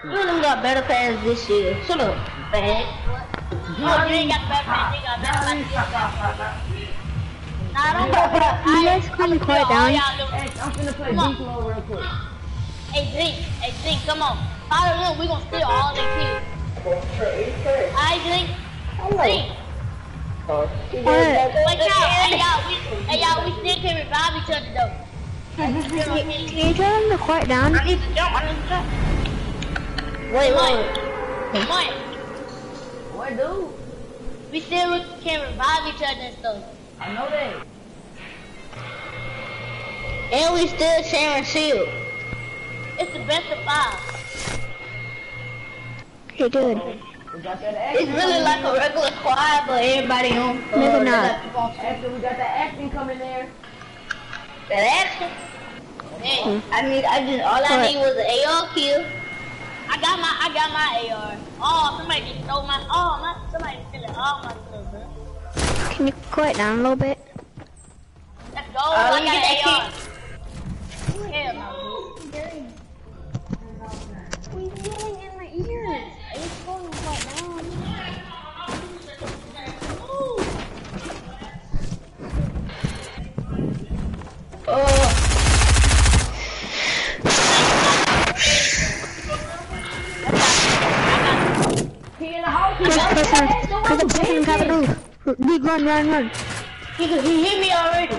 You them got better pants this year. Shut up, bag. Oh, you ain't got the better pants. You got better pants. Nah, don't go. You guys come quiet down. Hey, I'm finna play beast mode real quick. Hey, Zink, come on. Follow them. We gonna steal all their kills. Alright, Zink. Zink. What? Hey, y'all, we still can revive each other, though. Can you tell them to quiet down? I need to jump. Wait. What, dude? We still can revive each other and stuff. I know that. And we still sharing shield. It's the best of 5. Okay, good. We got that action. It's really like a regular squad, but everybody on. Maybe not. After we got that action coming there. That action. Hey, I need was an AR kill. I got my AR. Oh, somebody just stole somebody stealing all my stuff, bro. Can you quiet down a little bit? Let's go. I got an AR. Hell no. We're yelling in my ears. Are you going quiet down? He in the house. There's a person on the roof. Dude, run. He hit me already.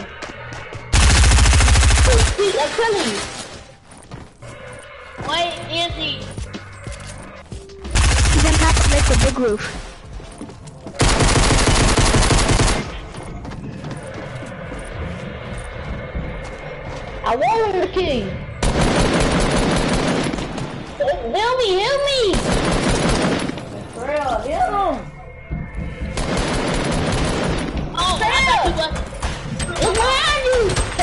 I'm telling you. Wait, is he? He's on top of like the big roof. I want him to kill you. Help me. For real, heal him. Oh, I thought you was. Look behind you.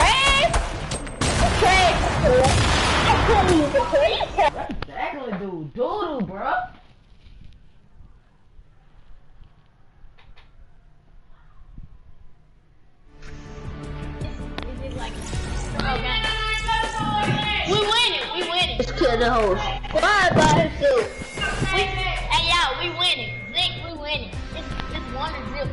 Trash. I'm telling you, the police. That's exactly dude. Doodle, bro. This is like. Okay. We winning. Let's kill the host. Why by himself? Hey, y'all, we winning. Zink, we winning. It's 1-0.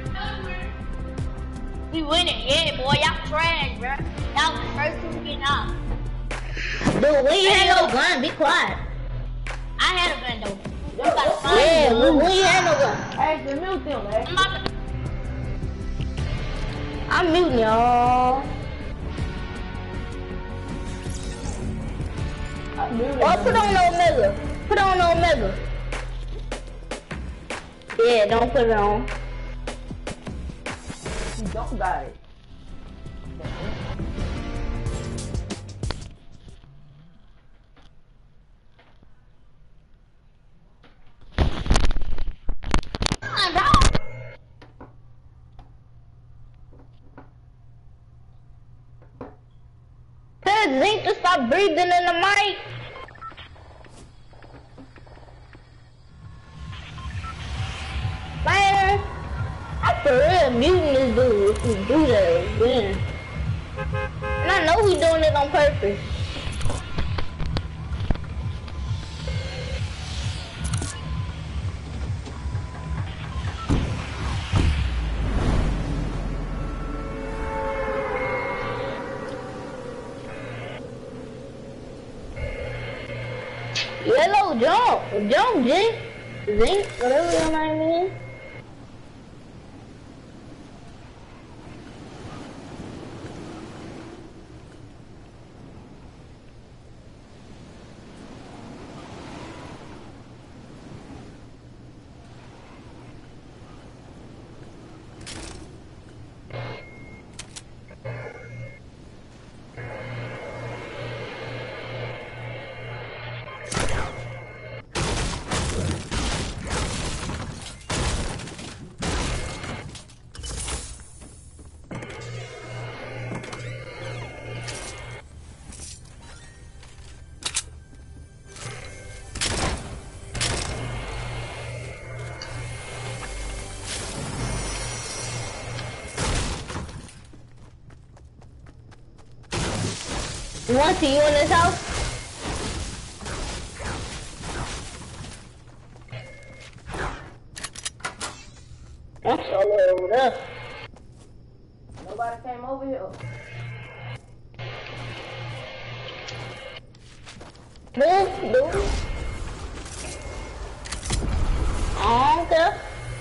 We winning, yeah, boy. Y'all trash, bro. Y'all was the first two getting off. Dude, we ain't had no gun. Be quiet. I had a gun though. You gotta find Yeah, me. we ain't had no gun. Hey, the mute them, man. I'm about to. I'm muting y'all. Oh, put on no Omega. Yeah, don't put it on. You don't got it. Tell Zink to stop breathing in the mic. Man, I'm for real muting this dude if we do that again. And I know we doing it on purpose. Yellow, jump, Zink, whatever your name is. You want to see you in this house? over there. Nobody came over here. Move. I don't care.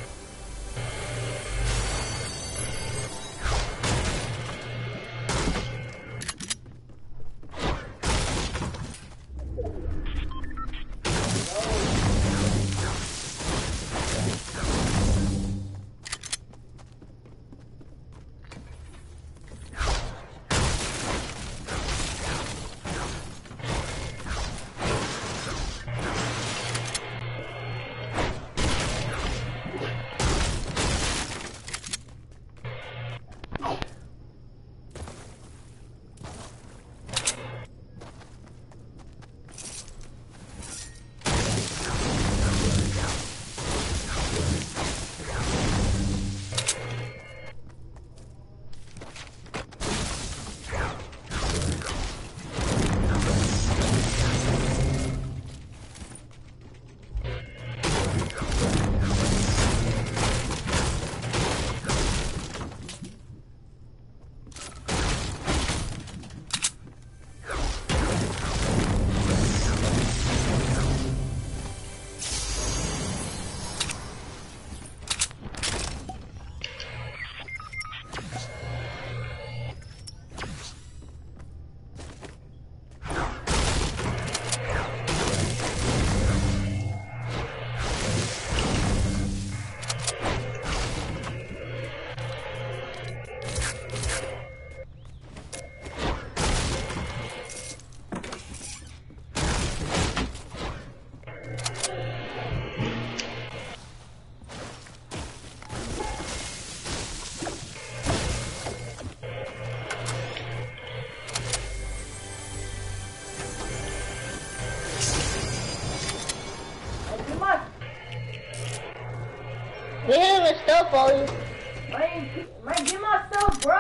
Get him his stuff for you. Man, get my stuff, bro.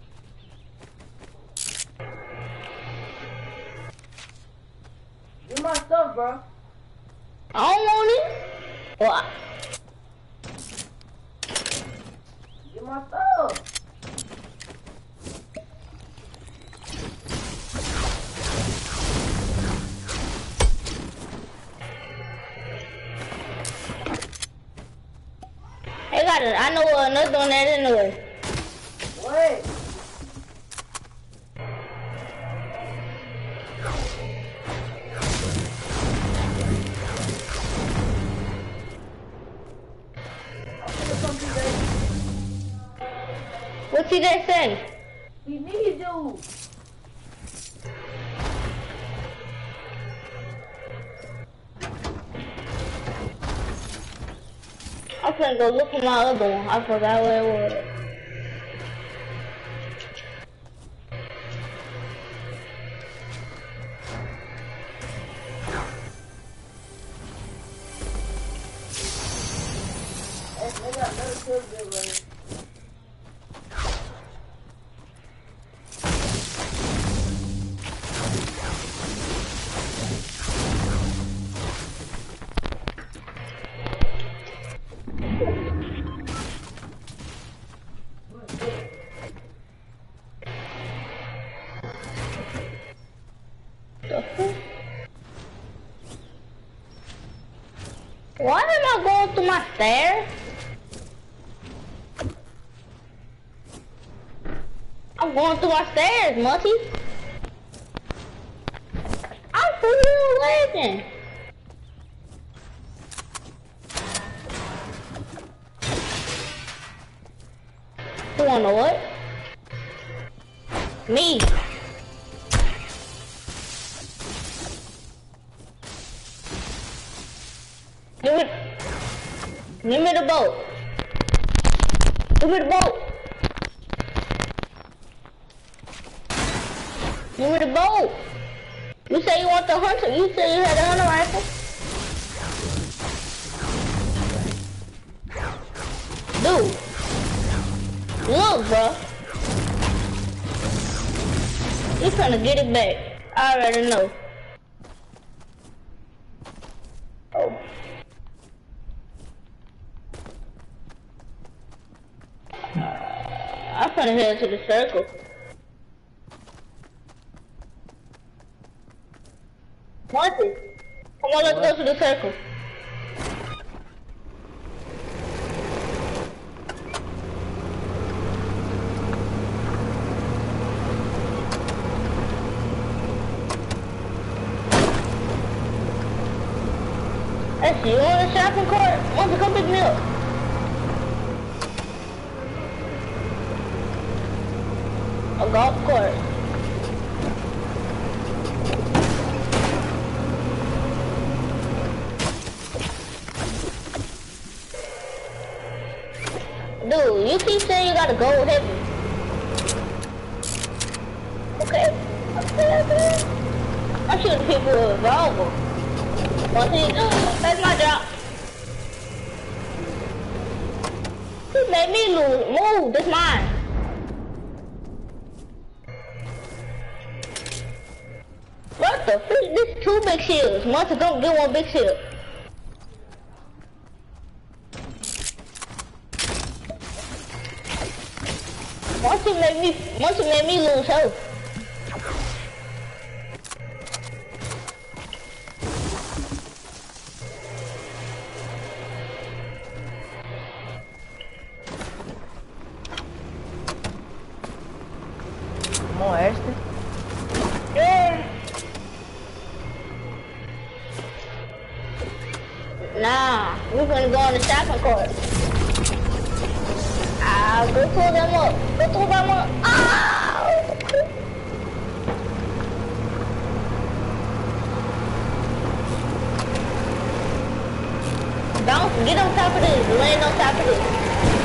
Get my stuff, bro. I don't want it. What? Get my stuff. I got it. I know another one that anyway. Wait. What you just say? He need you. I'm finna go look for my other one. I forgot where it was. They got another kill good right. Why am I going through my stairs? I'm going through my stairs, Mutty. I'm for real legend. You wanna know what? Me. Give me the boat. Give me the boat. Give me the boat. You say you want the hunter. You say you had a hunter rifle. Dude. Look, bro. You trying to get it back. I already know. Oh. trying to head to the circle. Marcus, come on, let's go to the circle. That's you on the shopping cart? Want to come pick me up? A golf cart. Dude, you keep saying you gotta go heavy. Okay. I'm shooting people with a revolver. That's my job. He made me lose. Move, that's mine. What the frick? This 2 big shields. Monster, don't get 1 big shield. Monster made me lose health. Come on, Ashton. Yeah. Nah, we're gonna go on the shopping cart. Go pull them up. Go pull them up. Ow! Bounce, get on top of this. Land on top of this.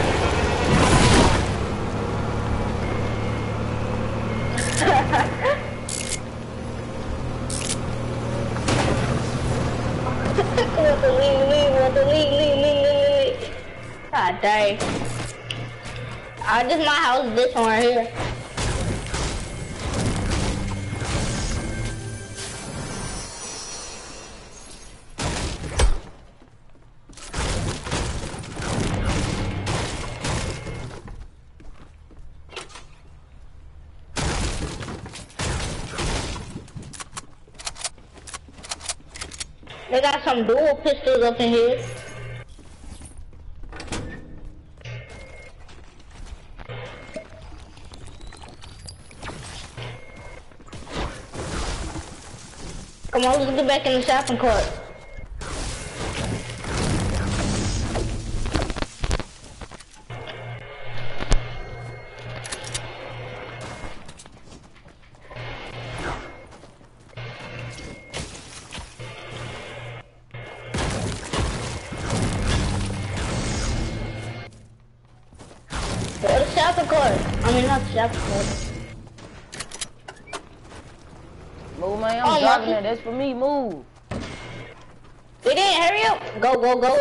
Leave. God dang. This is my house, this one right here. They got some dual pistols up in here. Come on, let's get back in the shopping cart. Where's the shopping cart? I mean, not the shopping cart. Move, man. I'm driving there. That's for me. Move. Get in. Hurry up. Go.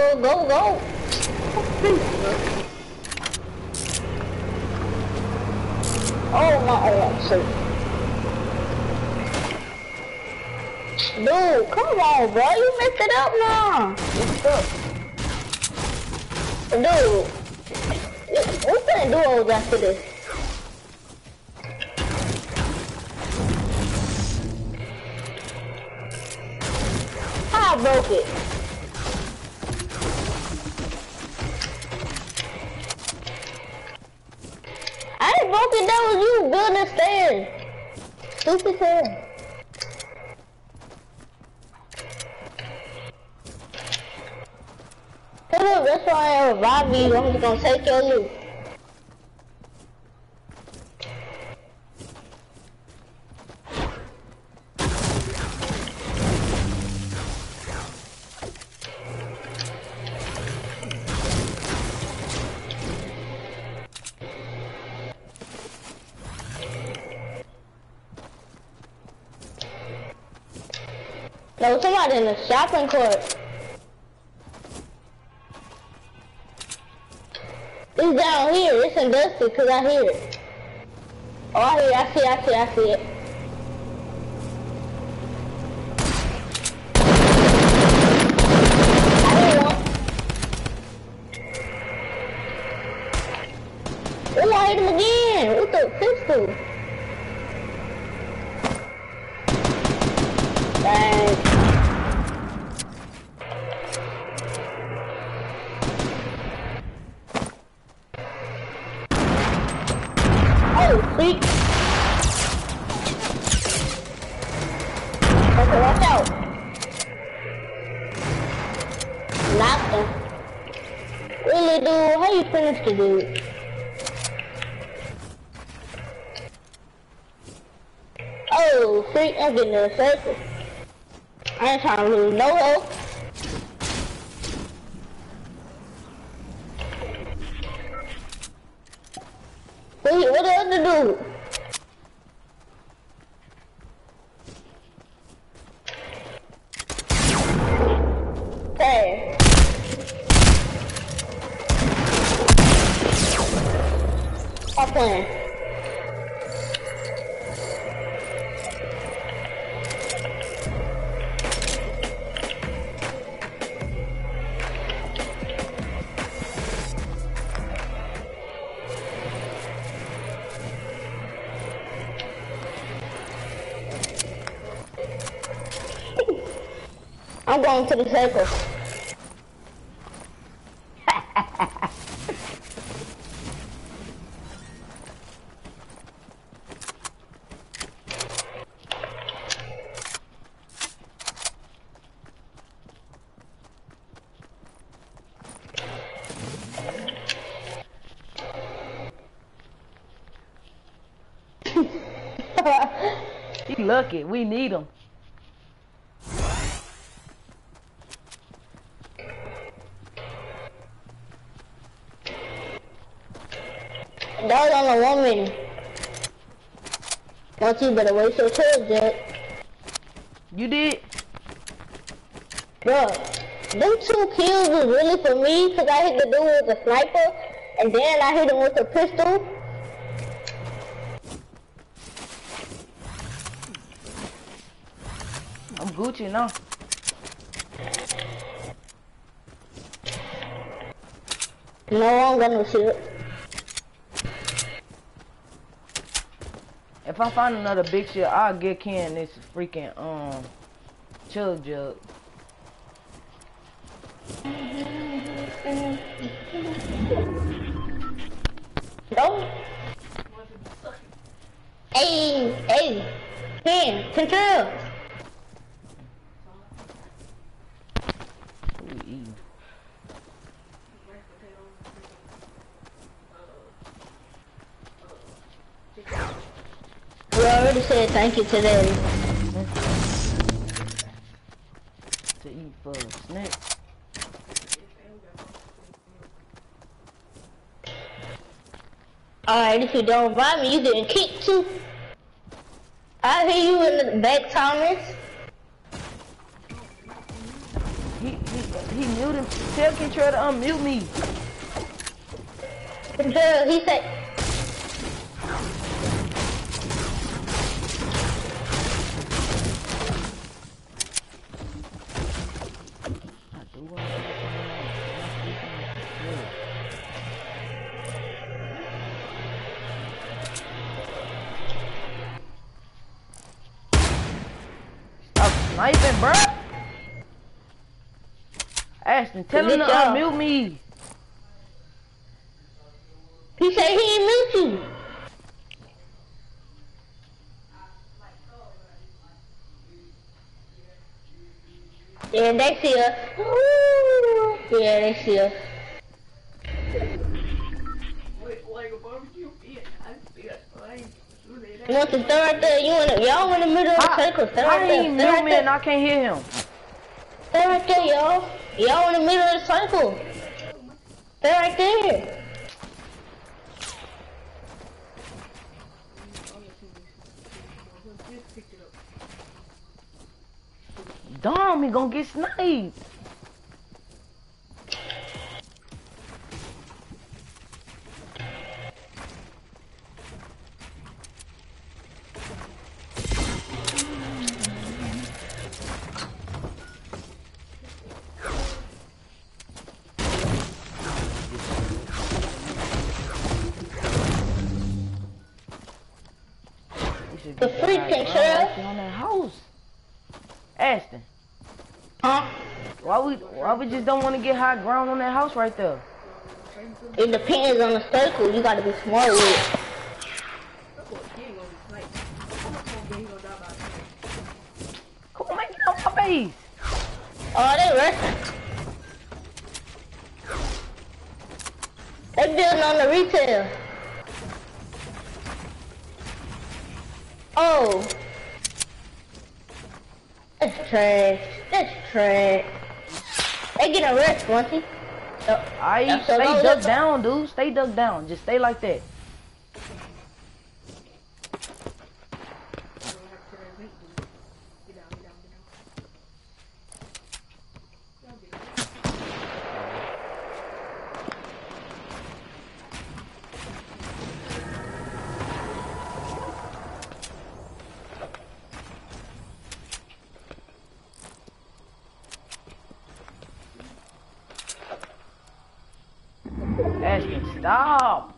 Oh, my. Oh, I'm sorry. Dude, come on, bro. You messed it up now. Dude, we couldn't do all that after this. I broke it. I ain't broke it, that was you building stairs. Stupid head. Hey look, that's why I revive you. I'm just gonna take your loot. No, somebody in the shopping cart. It's down here. It's in dusty because I hear it. Oh, I see it. I hear one. Oh, I hit him again. circle. Dang. Oh, freak. Okay, watch out. Knocked him. Really, dude? How you finish the dude? Oh, freak, I'm getting in a circle. I ain't trying to lose no health. Wait, what the other dude? Hey. Stop playing. I'm going to the circle. He lucky. We need him. That was only 1 minute. Don't you better wait your turn, Jack. You did? Bro, them 2 kills was really for me because I hit the dude with the sniper and then I hit him with the pistol. I'm Gucci now. No, I'm gonna shoot. If I find another big shit, I'll get Ken this freaking chug jug. No. Hey, Ken, control. We already said thank you today. To eat for a snack. Alright, if you don't buy me, you getting kicked too. I hear you in the back, Thomas. He muted. Tell Control to unmute me. Control, he said. Sniping, bro. Ashton, tell him to unmute me. He said he ain't mute you. Yeah, they see us. Ooh. Yeah, they see us. You want to stay right there? Y'all in the middle of the circle. Stay right there. Stay right there. I can't hear him. Stay right there, y'all. Y'all in the middle of the circle. Stay right there. Damn, he gonna get sniped. can chill. On that house. Ashton. Huh? Why we just don't want to get high ground on that house right there? It depends on the circle. You gotta be smart with it. Come on, man, get off my base. Oh, they resting. They building on the retail. Oh. That's trash. That's trash. They get a rest, won't he? Alright, stay ducked down, dude. Stay ducked down. Just stay like that. Ashton, stop!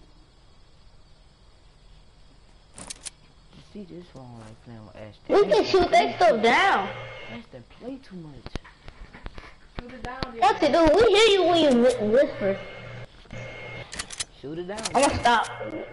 See this wrong like playing with Ashton. We can shoot that stuff down. Ashton, play too much. Shoot it down. What to do? We hear you when you whisper. Shoot it down. I'm gonna stop.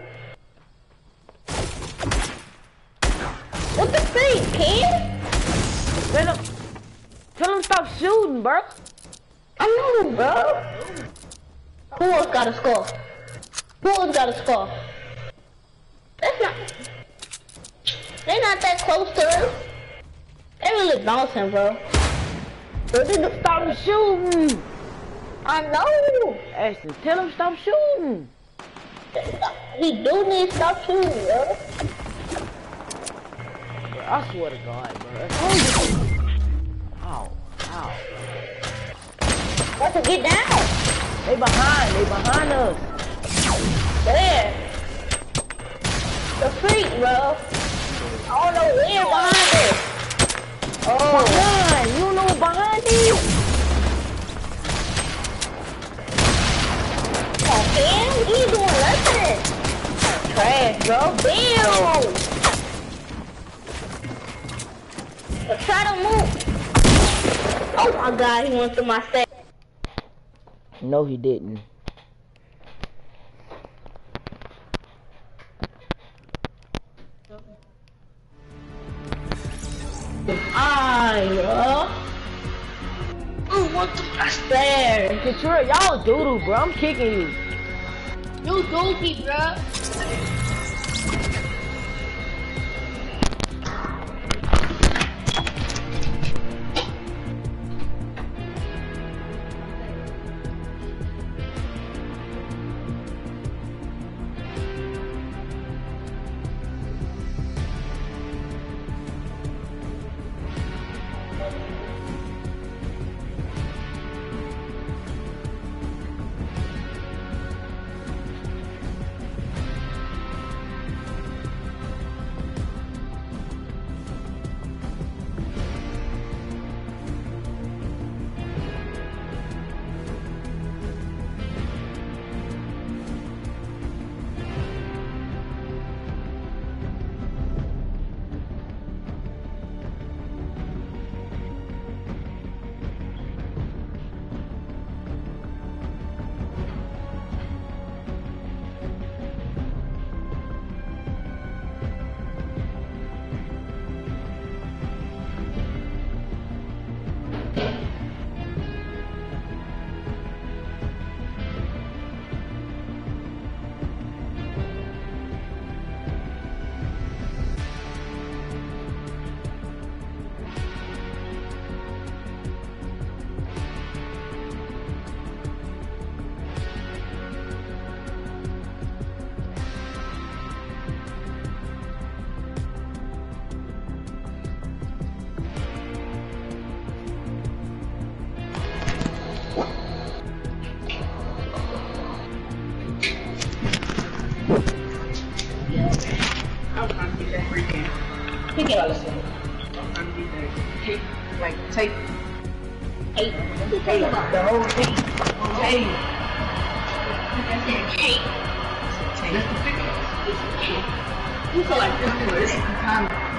What the freak, kid? Tell him stop shooting, bro. I know, bro. Who else got a skull? Who else got a skull? That's not... They're not that close to us. They really bouncing, bro. But they just stop shooting. I know. Ashton, tell him stop shooting. He do need to stop shooting, bro. Bro, I swear to God, bro. Ow, ow. Let's get down. They behind us. There. The freak, bro. I don't know where behind us. Oh. Behind. You don't know what's behind you? Come on, man. You ain't doing nothing. Trash, bro. Damn. But try to move. Oh my God, he went through my set. No, he didn't. What the bastard? Control, y'all doodle, bro. I'm kicking you. You goofy, bro. Pick it up. Take, like, take. Hey. Hey, the whole thing. Hey. Hey. Take. You feel like It's kind of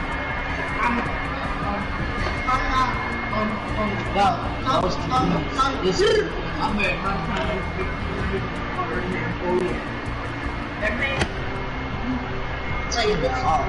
I'm at my time. Tell you this all.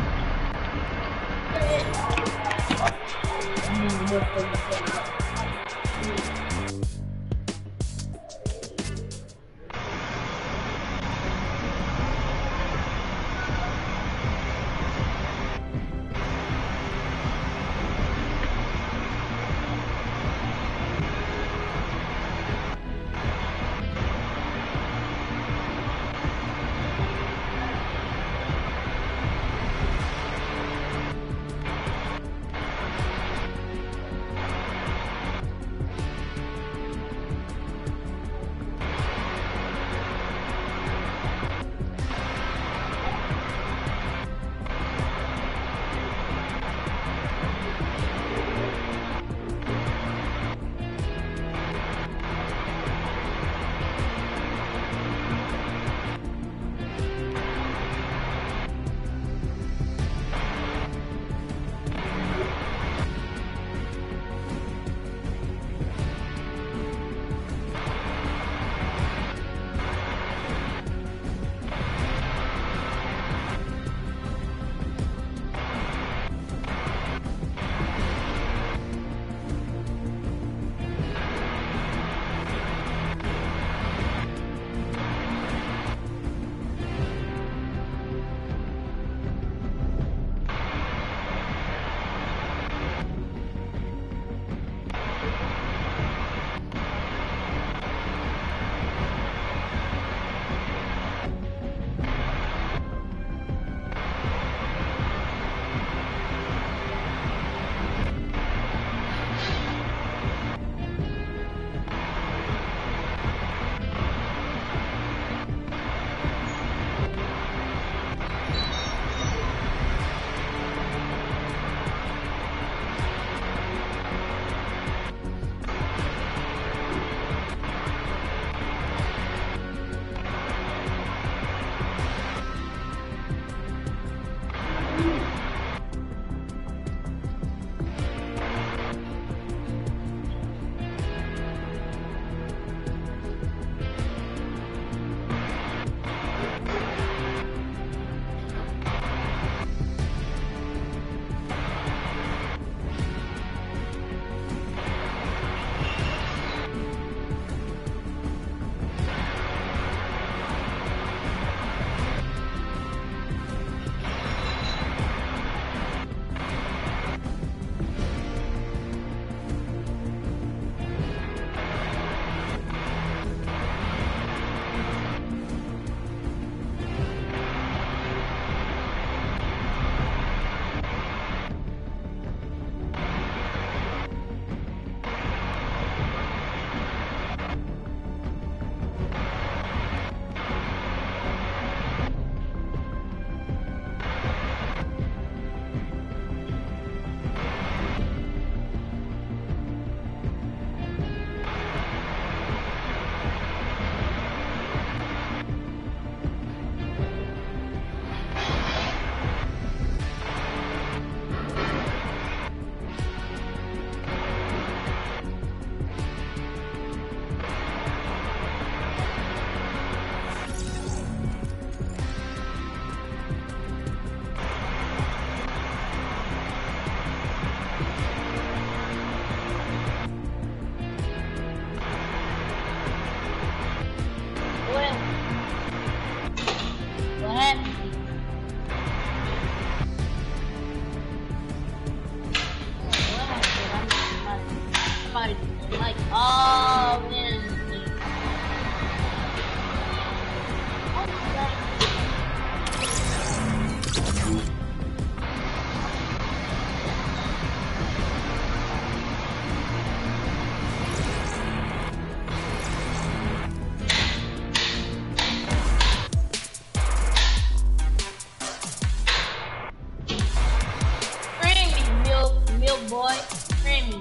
boy. Friendly.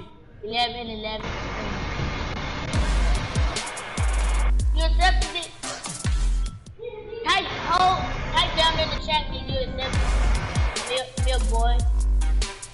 11. You accepted it? Type down in the chat that you accepted it. Milk boy.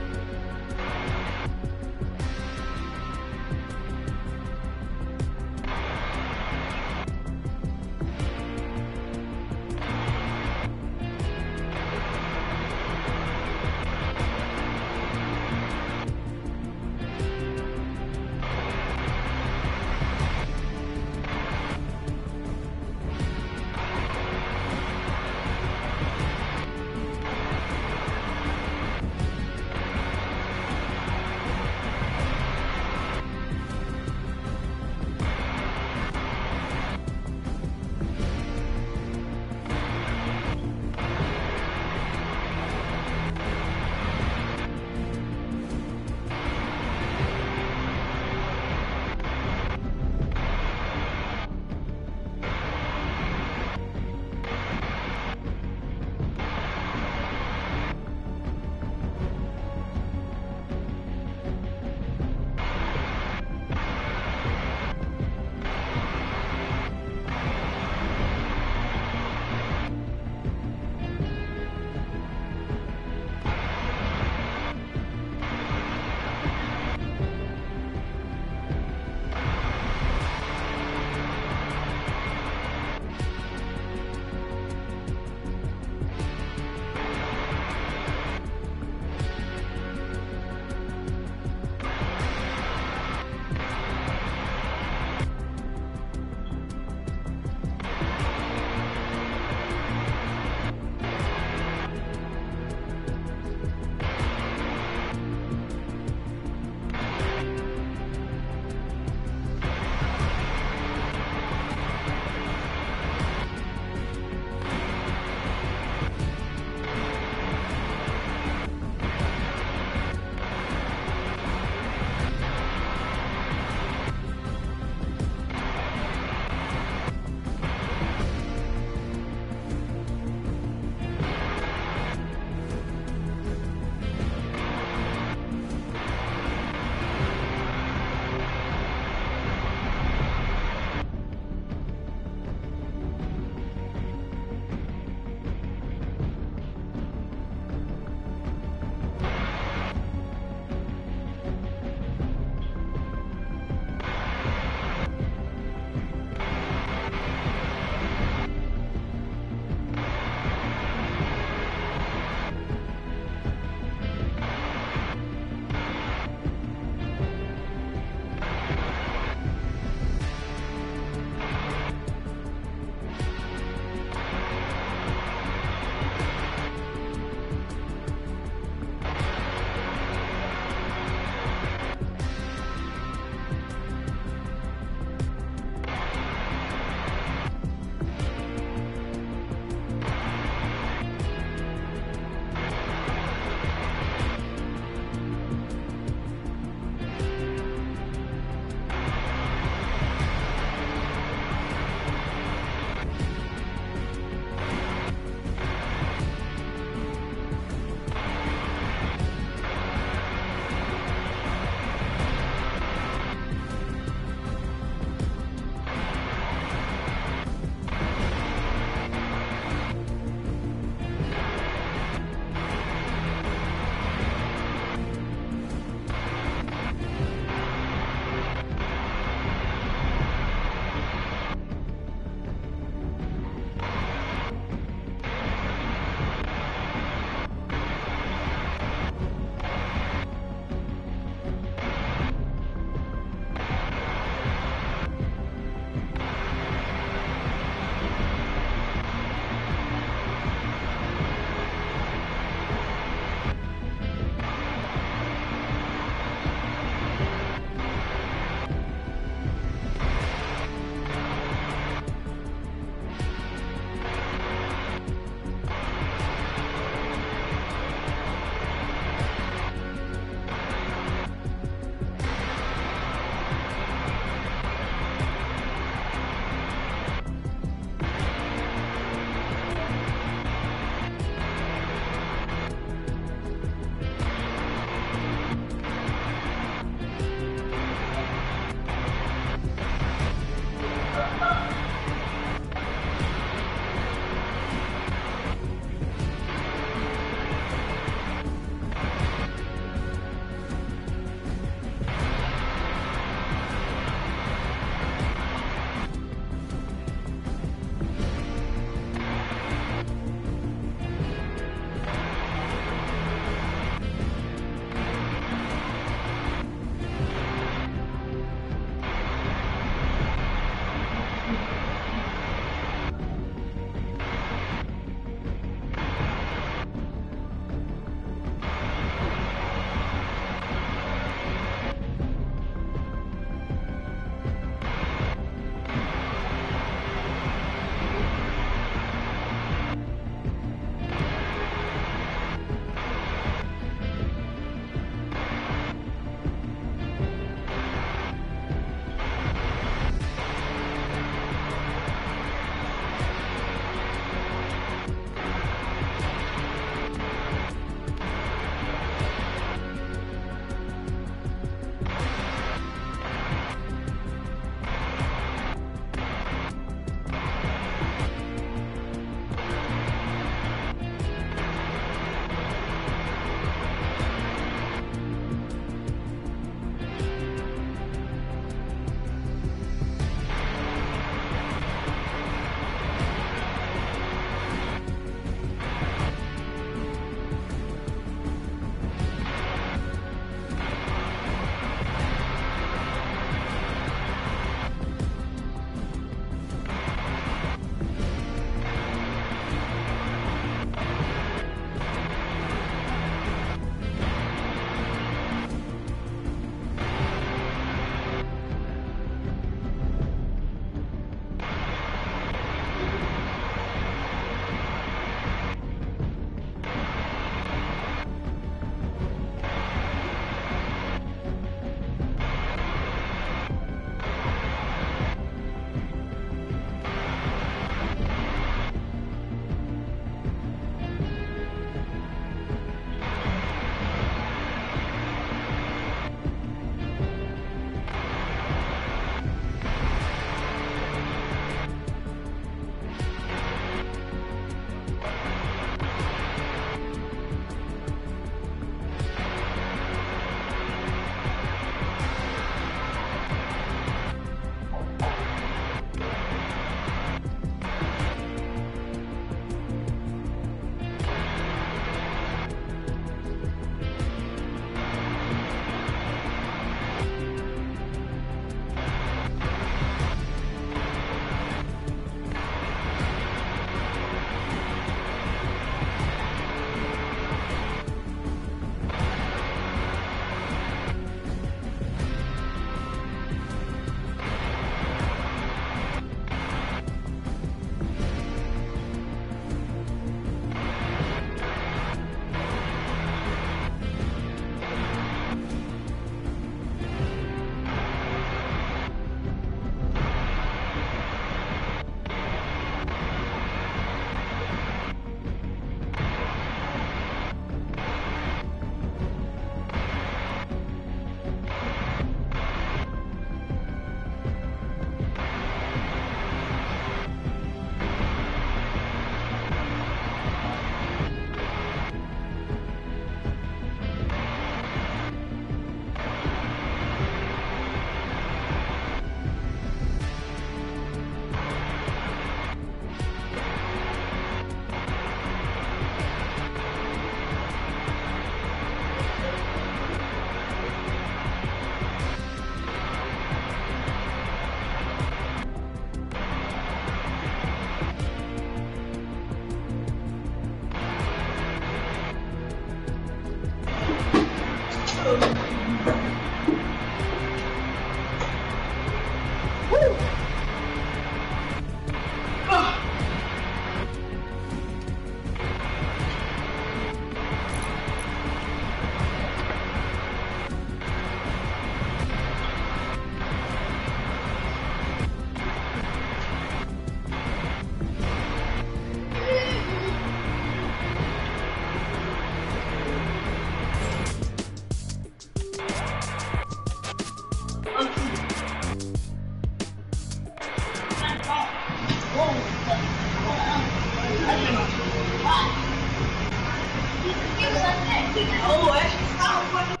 Oh, actually, stop.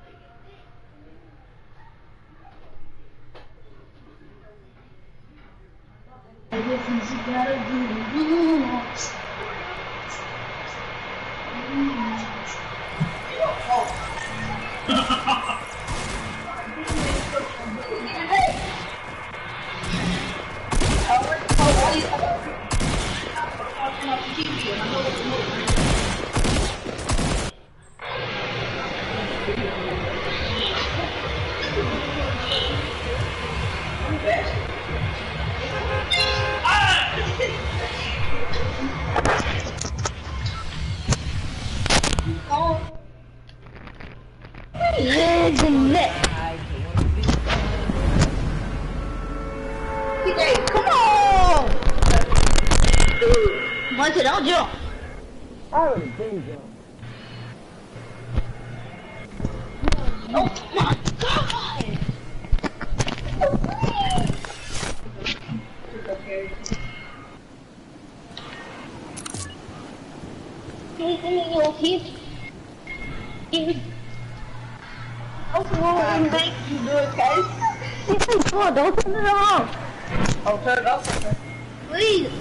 Everything's you gotta do. Legs and neck. TJ, come on! Monty, don't jump. I already been jumped. Oh my god! Come on, don't turn it off. Oh, turn it off. Please.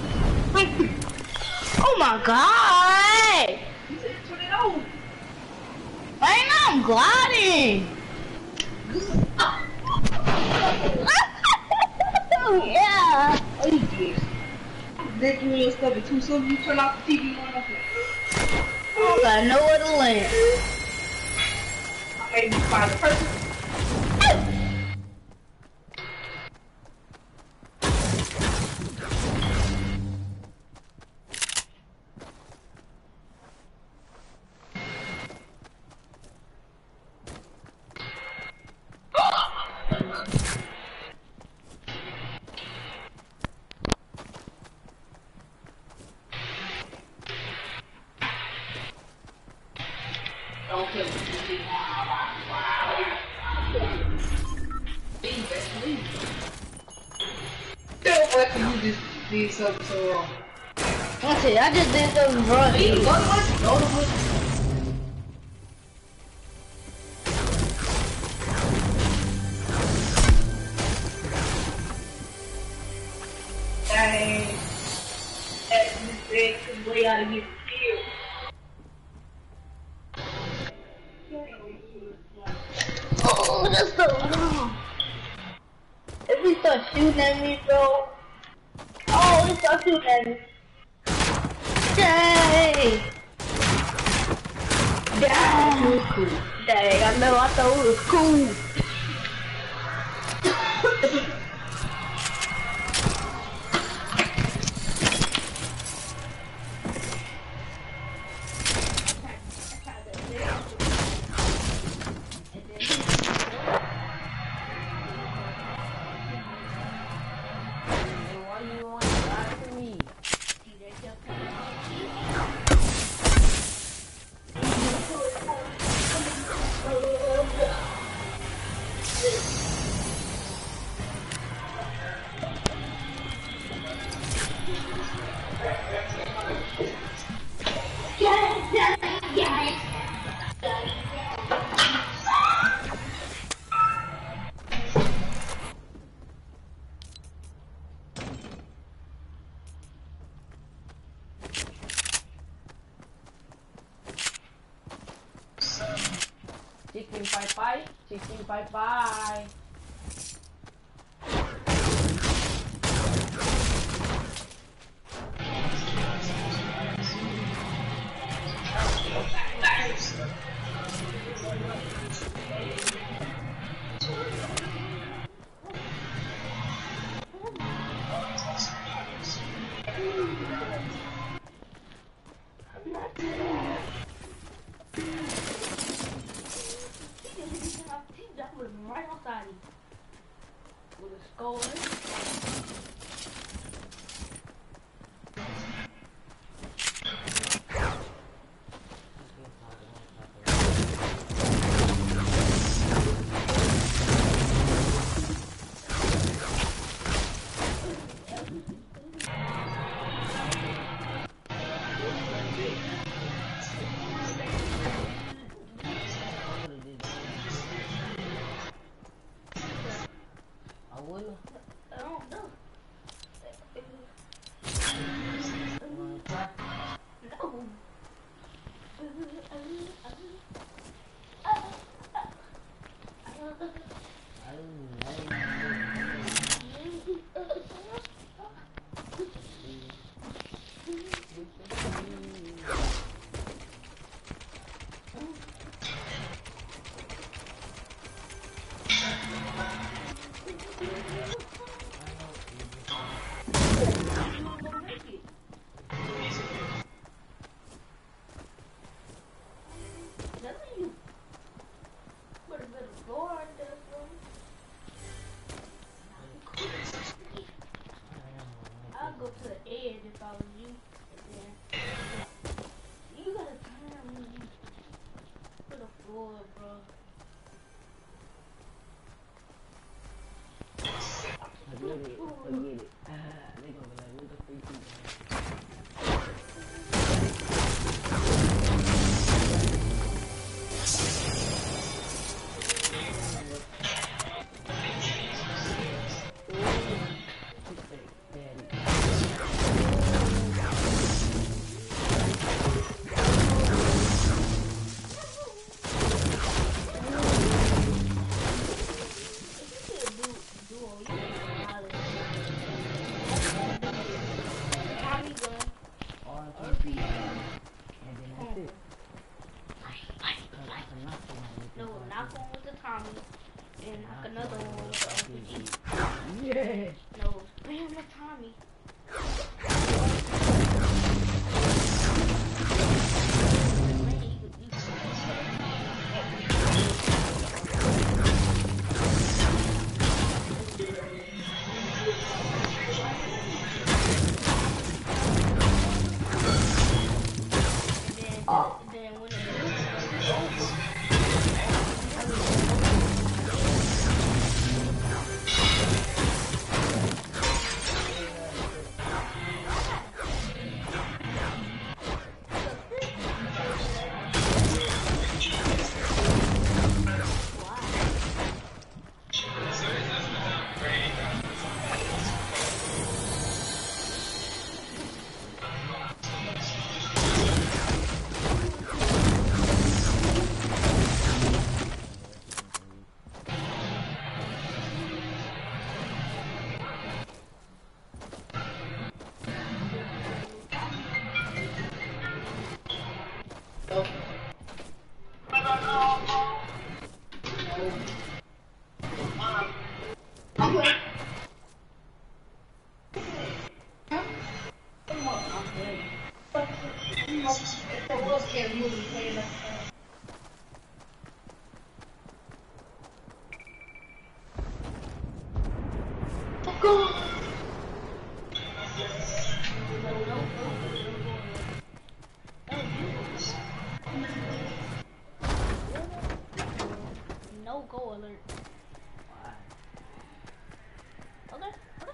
Oh my god! You said turn it off. Right now I'm gliding. Oh yeah. Oh, you did. They do your stuff at 2, so you turn off the TV one off. I don't got nowhere to land. I made you find the person. Don't kill me. You just did something so wrong. Monty, I just did something wrong. Go to Bush. Dang. That's the way out of here. Oh, that's so wrong. If he start shooting at me, bro. Oh, he start shooting at me. Dang. Dang. Dang, I know, I thought it was cool. Chicken pie pie, chicken pie pie. Right outside. I will. I don't know. Wanna try? No. I'll go to the edge if I was you. And then you gotta turn when you to the floor, bro. Forget it. Forget it. They gonna be like, what the freak you doing? No, knock one with the Tommy, and knock another one with the RPG. Yeah. No, spam the Tommy. Then when it's over. No go alert. Okay.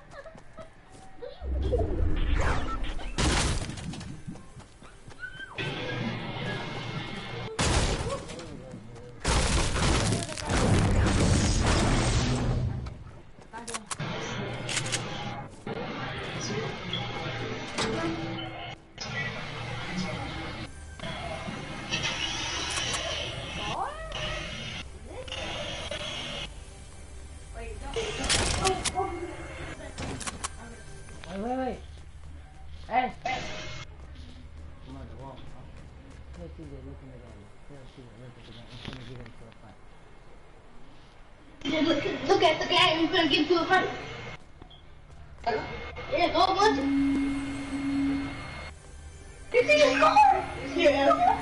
Wait. Hey. I'm on the wall. Let's see they're looking at that. Let's see what looking at that. I'm gonna get into a fight. Look at the guy who's gonna get into a fight. Yeah, go on. You see your score? Yeah.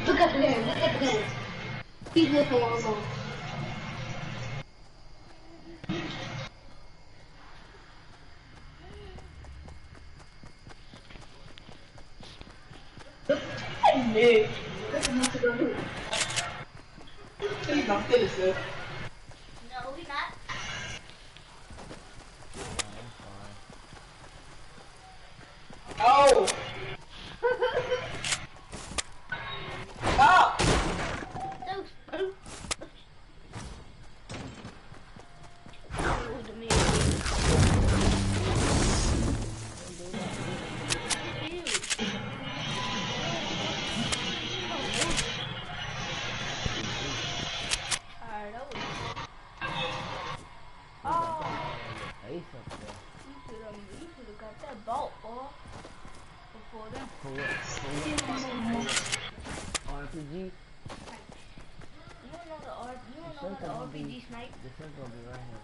Look at the gun. Look at the gun. He's looking long gone. Nick. He's not finished, sir. No, we not. Oh! Stop! No, no. Oh, the man. Alright, that was. Oh, Ace up there. you should have got that bolt, boy. Before then. Pull up. RPG. You don't know the RPG snipe? The circle will be right here.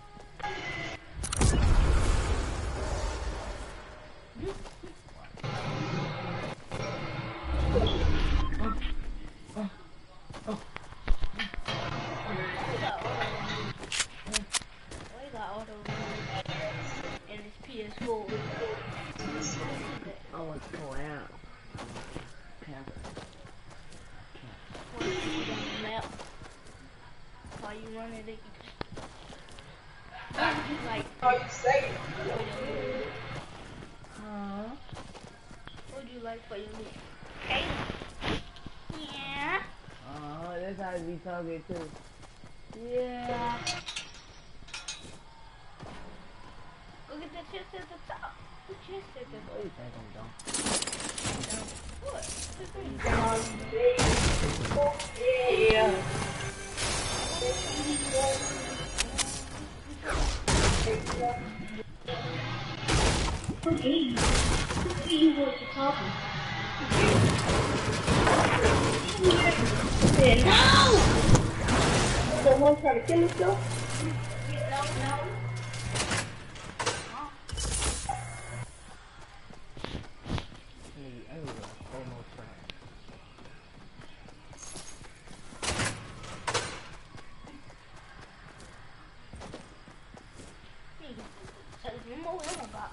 We got auto and it's PS4. I want to go out. Camper. Put it on the map. While you running, they can like. How you say? What would you like for your loot? Okay. Yeah. That's how we talking too. Yeah. Go get the chest at the top. The chest at the What do you think I'm doing? What? Yeah. Okay. You want to talk? No! Someone trying to kill himself? No. Nigga, everywhere. Almost right. Take one more ammo box.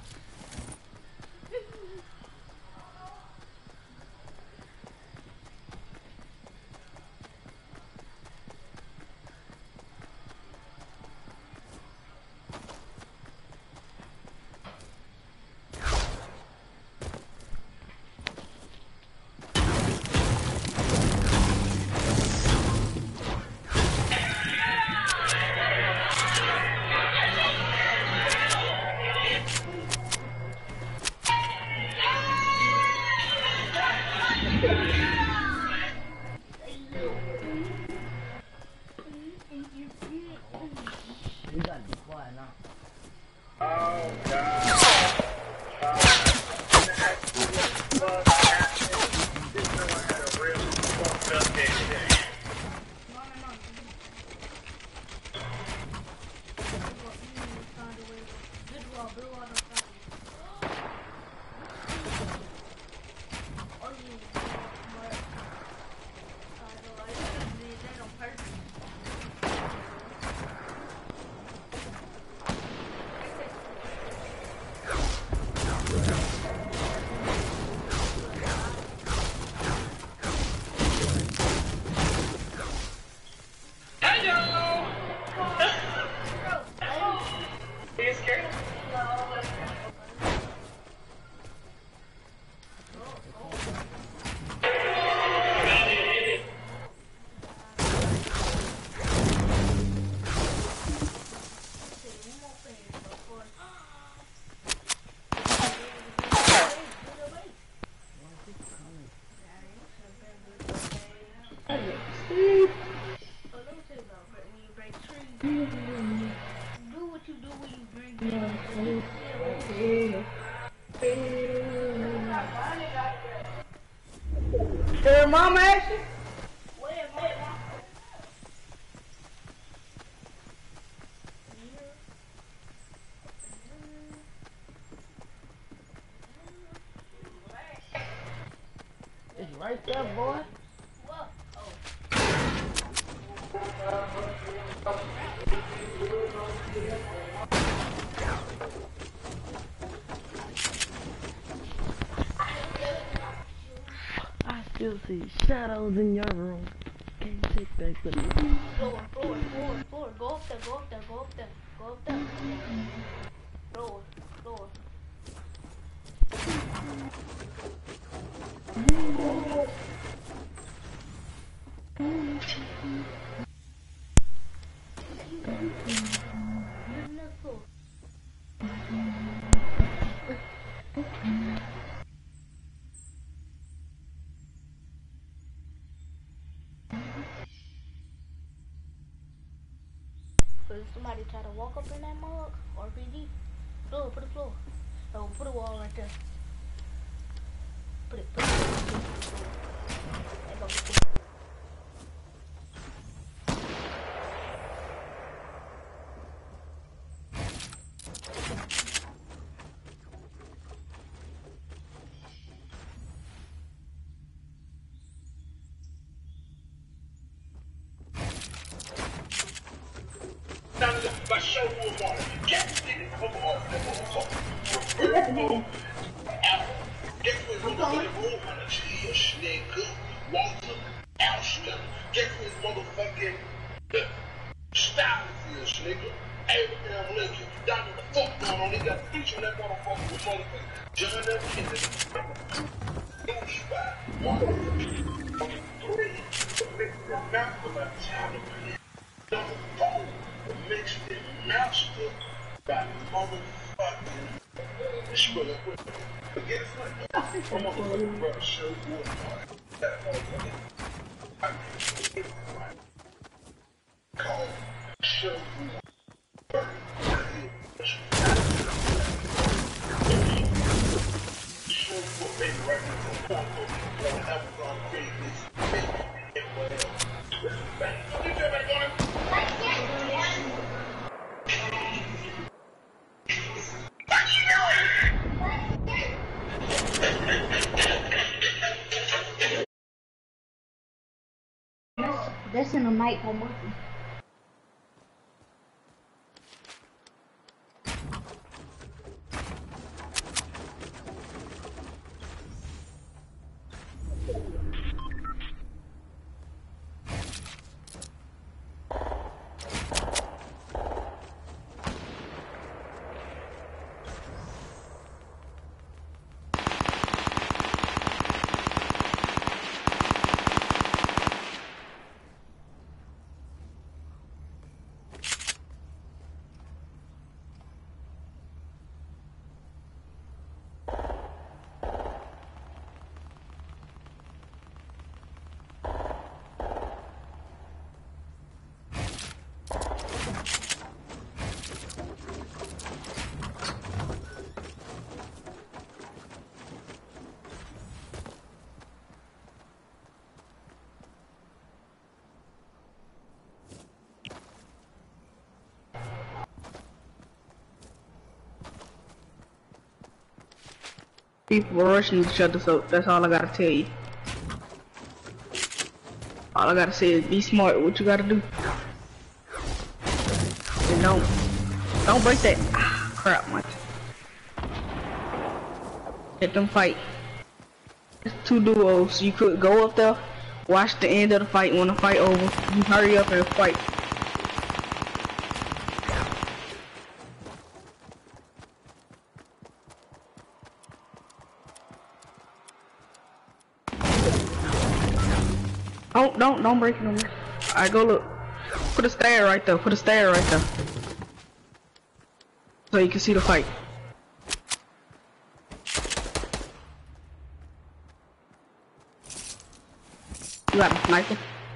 We gotta be quiet now. Oh, God. Your mom action? It's right there, boy. What? I still see shadows in your room. Can't take back the night. Floor. Go up there. Go up there. Floor. So if somebody try to walk up in that mug, RPG, put the floor. No, put a wall right there. Put it. There go. Now look, my show will want to get it come off that motherfucker. Apple. Guess what motherfucking room on the chill, nigga. Walter, Alston. Guess what motherfucking Stylefield, nigga. Abraham Lincoln. Y'all know the fuck going on. They got a picture of that motherfucker with motherfucking John F. Kennedy. Douche by 1, 3. Mixed the mouth of my child. Number 4. Mixed the master by motherfucking Spiller. But guess what? I'm motherfucking brother show you that motherfucking called show you. That's in the mic for Murphy. People are rushing each other, so that's all I gotta tell you. All I gotta say is be smart. What you gotta do? And don't break that. Ah, crap, Mike. Let them fight. It's 2 duos. You could go up there, watch the end of the fight. When the fight over, you hurry up and fight. Don't break it no more. Alright, go look. Put a stair right there. Put a stair right there. So you can see the fight. You got a sniper?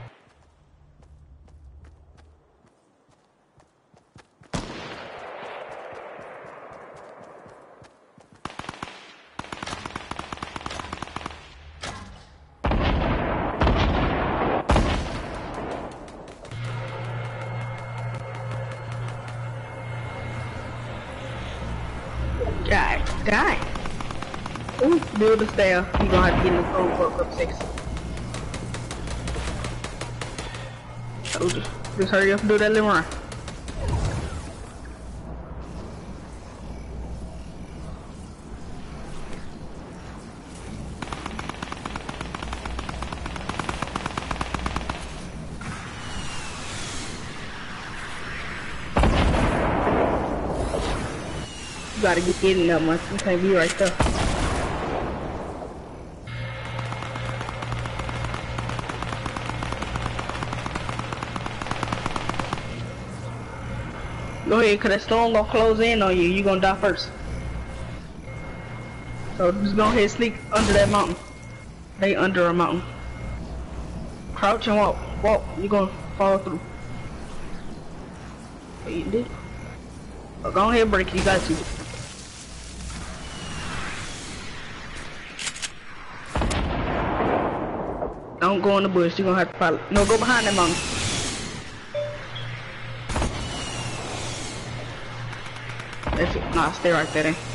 Die. Ooh, build a stair. You gonna have to get in the phone for up 6. So just hurry up and do that little run. You gotta get in there, man. You can't be right there. Go ahead, cause that storm gonna close in on you. You gonna die first. So just go ahead and sneak under that mountain. They under a mountain. Crouch and walk. Walk. You gonna fall through. Oh, you did. Oh, go ahead and break it. You got to. Don't go in the bush. You're gonna have to follow. No, go behind that mountain. That's it. Nah, stay right there then.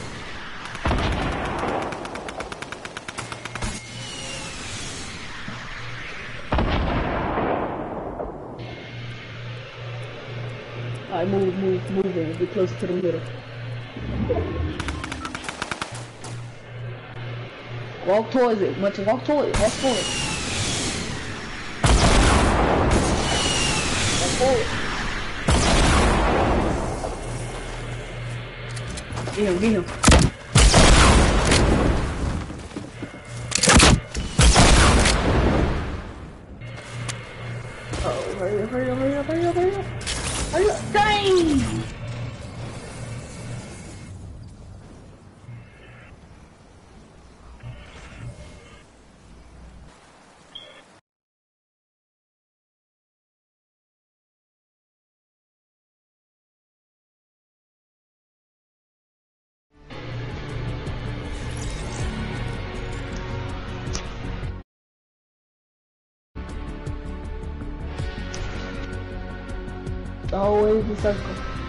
Alright, move in. Get closer to the middle. Walk towards it. Munch, walk towards it. Walk towards it. Walk forward. Get him, get him. Oh, hurry up, hurry up, hurry up, hurry up, hurry up. Hurry up, dang! It's always the circle.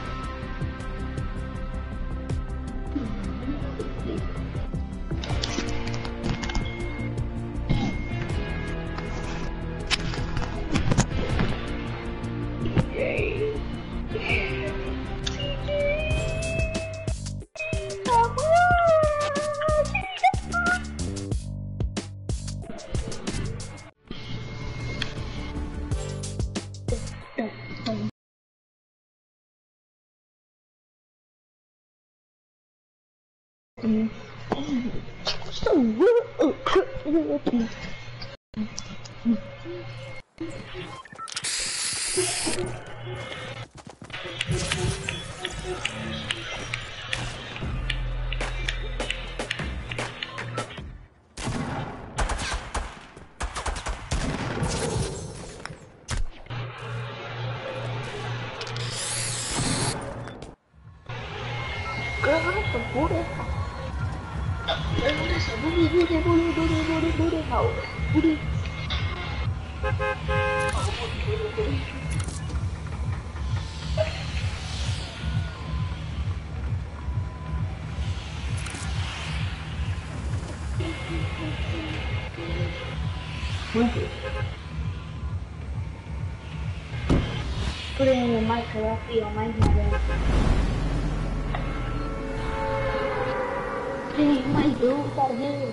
Girl, that's a booty. Girl, that's a booty. No, booty. Put it in your mic, cause I see your mic not there. Hey, my dude, got here.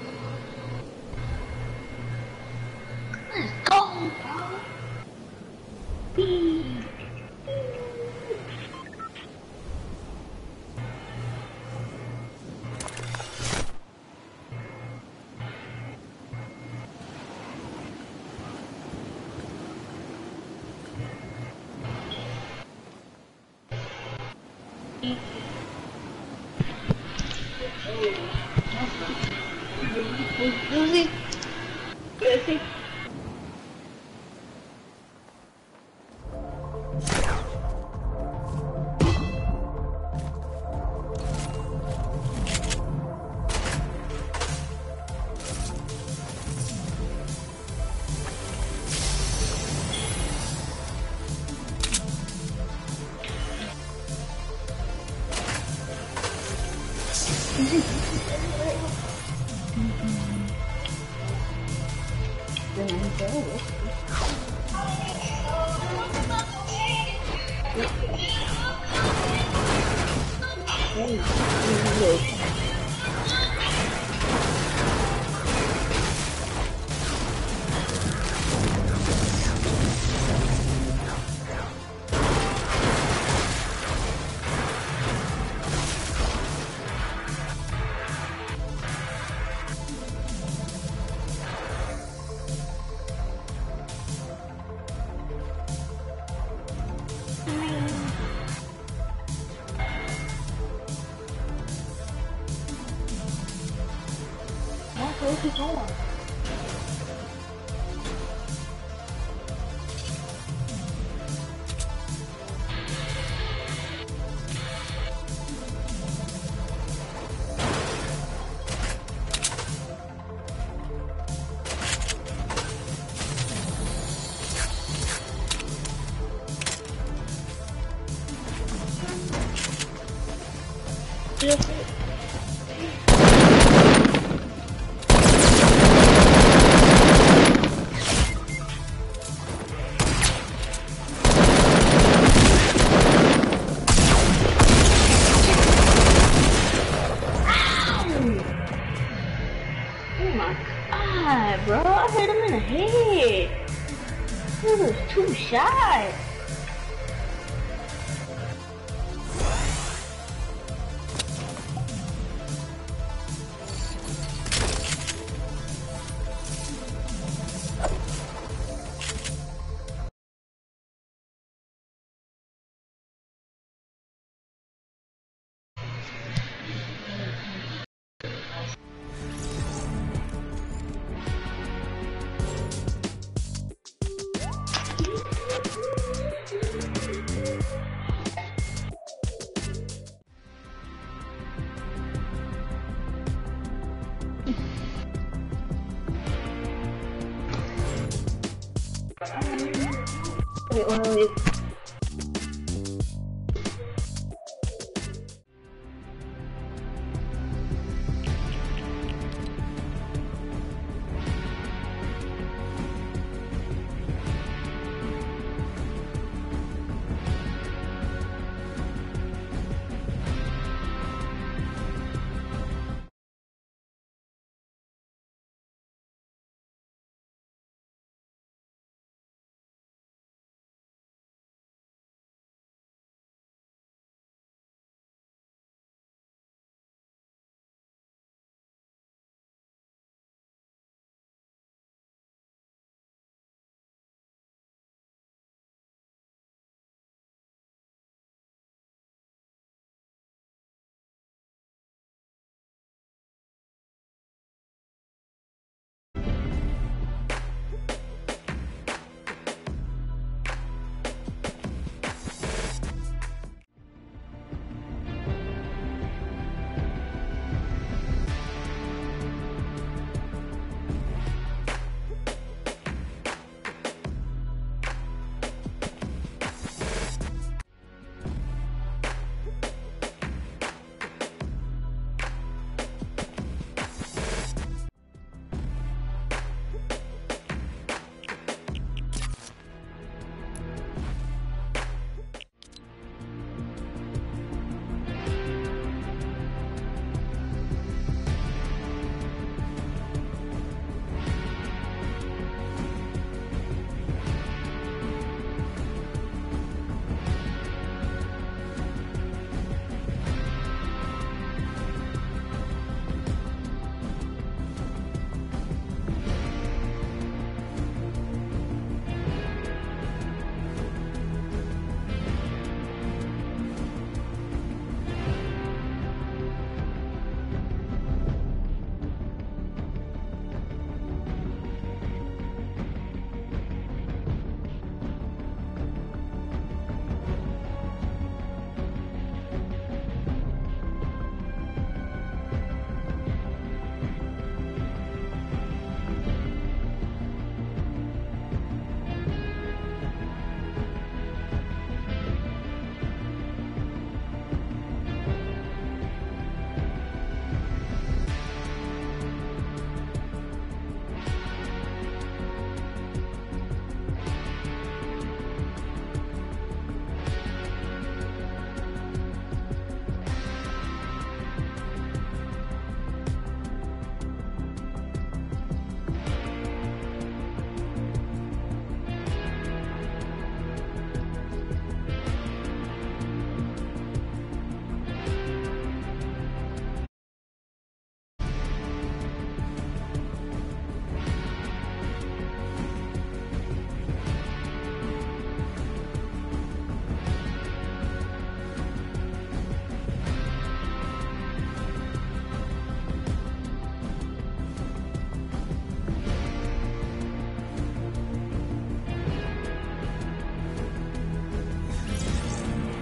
Let's go, bro. Lucy? Lucy? Then I go. Hey, where's he going? Oh my god, bro, I hit him in the head. He was too shy. Wait.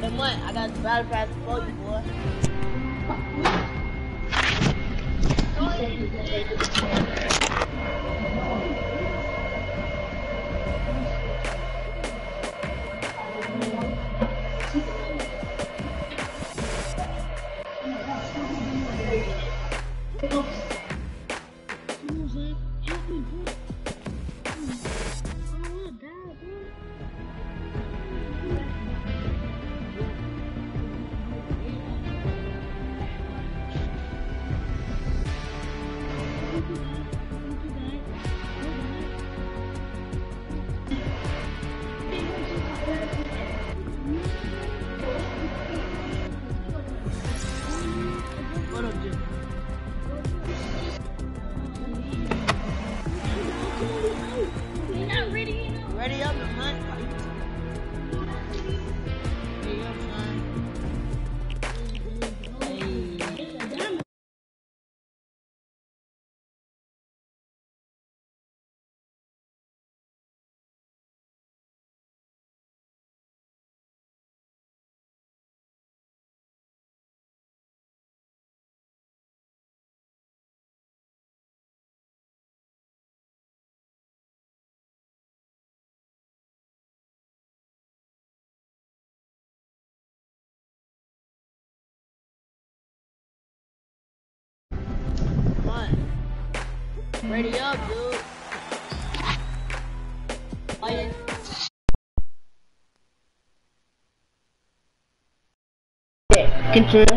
month. I got the battle pass for you, boy. What up, Jim? Ready up, man. Ready up, son. What? Ready up, dude. Fighting. Control.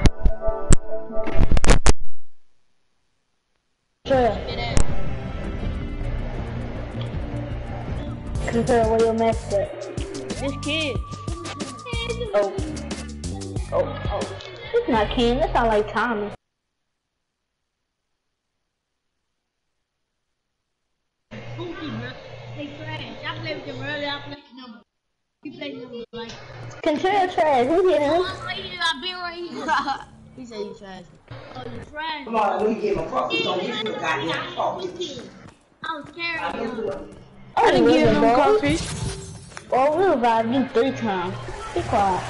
Control, where your max at? This kid. Oh. It's not Ken, that sound like Tommy. Hey, trash. I played with him earlier. I played number. He played number like. Control trash, who hit him? I've been right here. He said you trash. Oh, you trash. Come on, let me get my fucking don't get your goddamn coffee. I was carrying him. I didn't give him coffee. Oh, we revived you 3 times. Be quiet.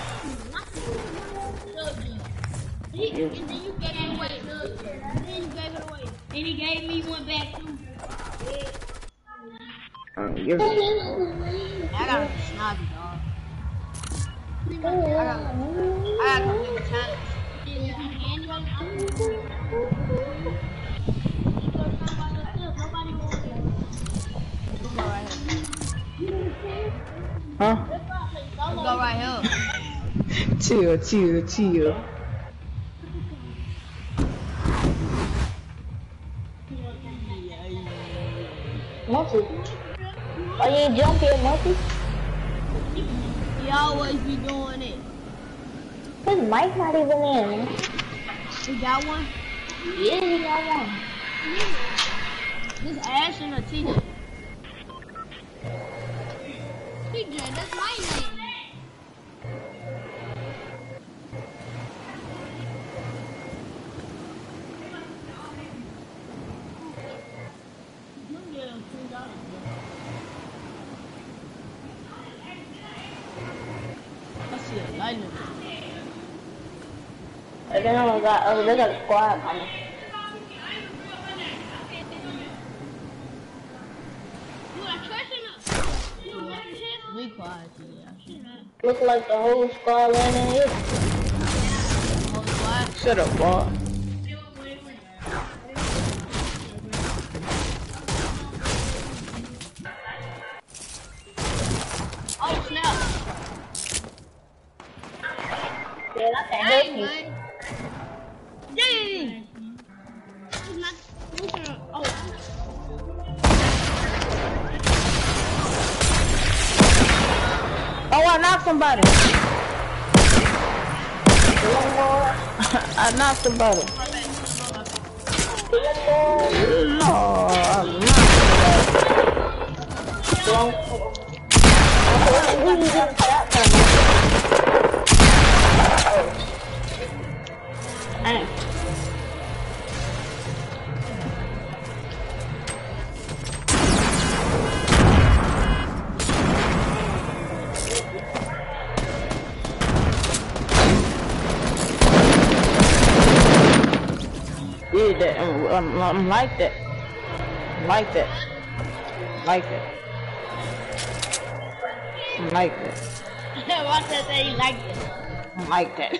And then you gave it away. Then he gave me one back too. Oh, I got a snobby dog. I got to do the challenge. Huh? Let's go right here. Chill. Monkey. Are you ain't jump here, Monkey? He always be doing it. His mic not even in. He got one? Yeah, he got one. This Ashton or TJ? TJ, that's my name. Lightning. And then they got a squad coming. Be quiet, Look like the whole squad landing here. Shut up, boy. Oh, snap. Yeah, that can hurt you. Oh, I knocked somebody. I knocked somebody. No, I'm not. did that. I'm like that. Like that. Like that. I'm like that. Watch that say you like it. I'm like that.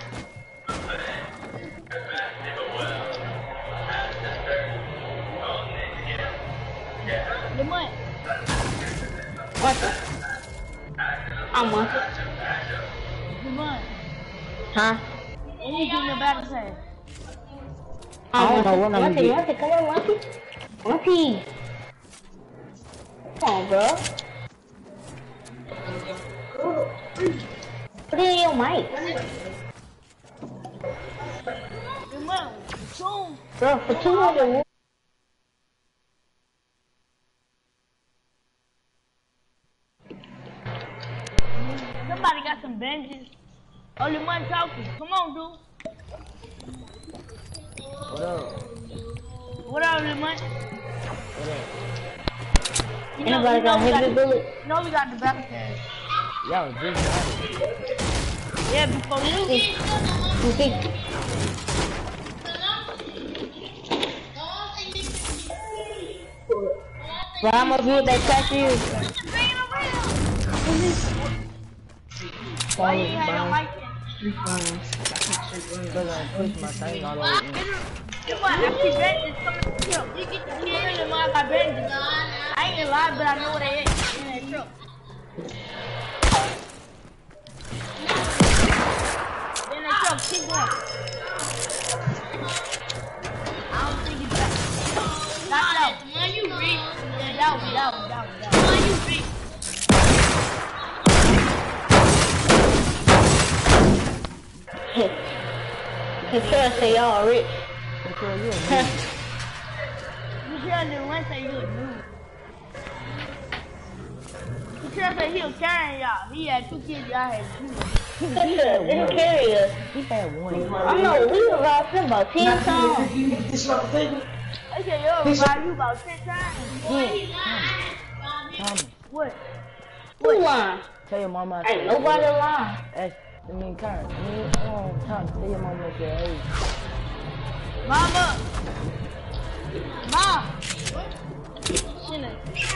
The month. What the? I'm on. The month. Huh? And you give me a battle pass. I don't know what I'm gonna do. Monty, come on, Monty. Monty. Come on, bro. Put it in your mic. The month. Soon. Bro, for 200. Somebody got some benches. Only one talking. Come on, dude. What up? What up, Lemon? What up? Anybody got heavy bullets? No, we got the battle pass. Yo, just got it. Yeah, before you get. You think? But how much would that catch you? Why you ain't had no mic? Because I push my thing all over. Come on, empty benches coming to kill. You get the kid in the mud, got benches. I ain't gonna lie, but I know where they at in that truck. In that truck, keep going. I don't think he's back. Knock it out. Man, you reach. Yeah, that one. Man, you reach. His friends say y'all rich. Because you a You tell the one say you a noob. He said he was carrying y'all. He had 2 kids, y'all had 2. He didn't carry us. He had one. I know, we revolved him about 10 times. I said, yo, revive you about 10 times. Tommy, What? Who lying? tell your mama I Ain't nobody lying. Karen. Tommy, tell your mama I said, hey. Mama! Mom! Shouldn't.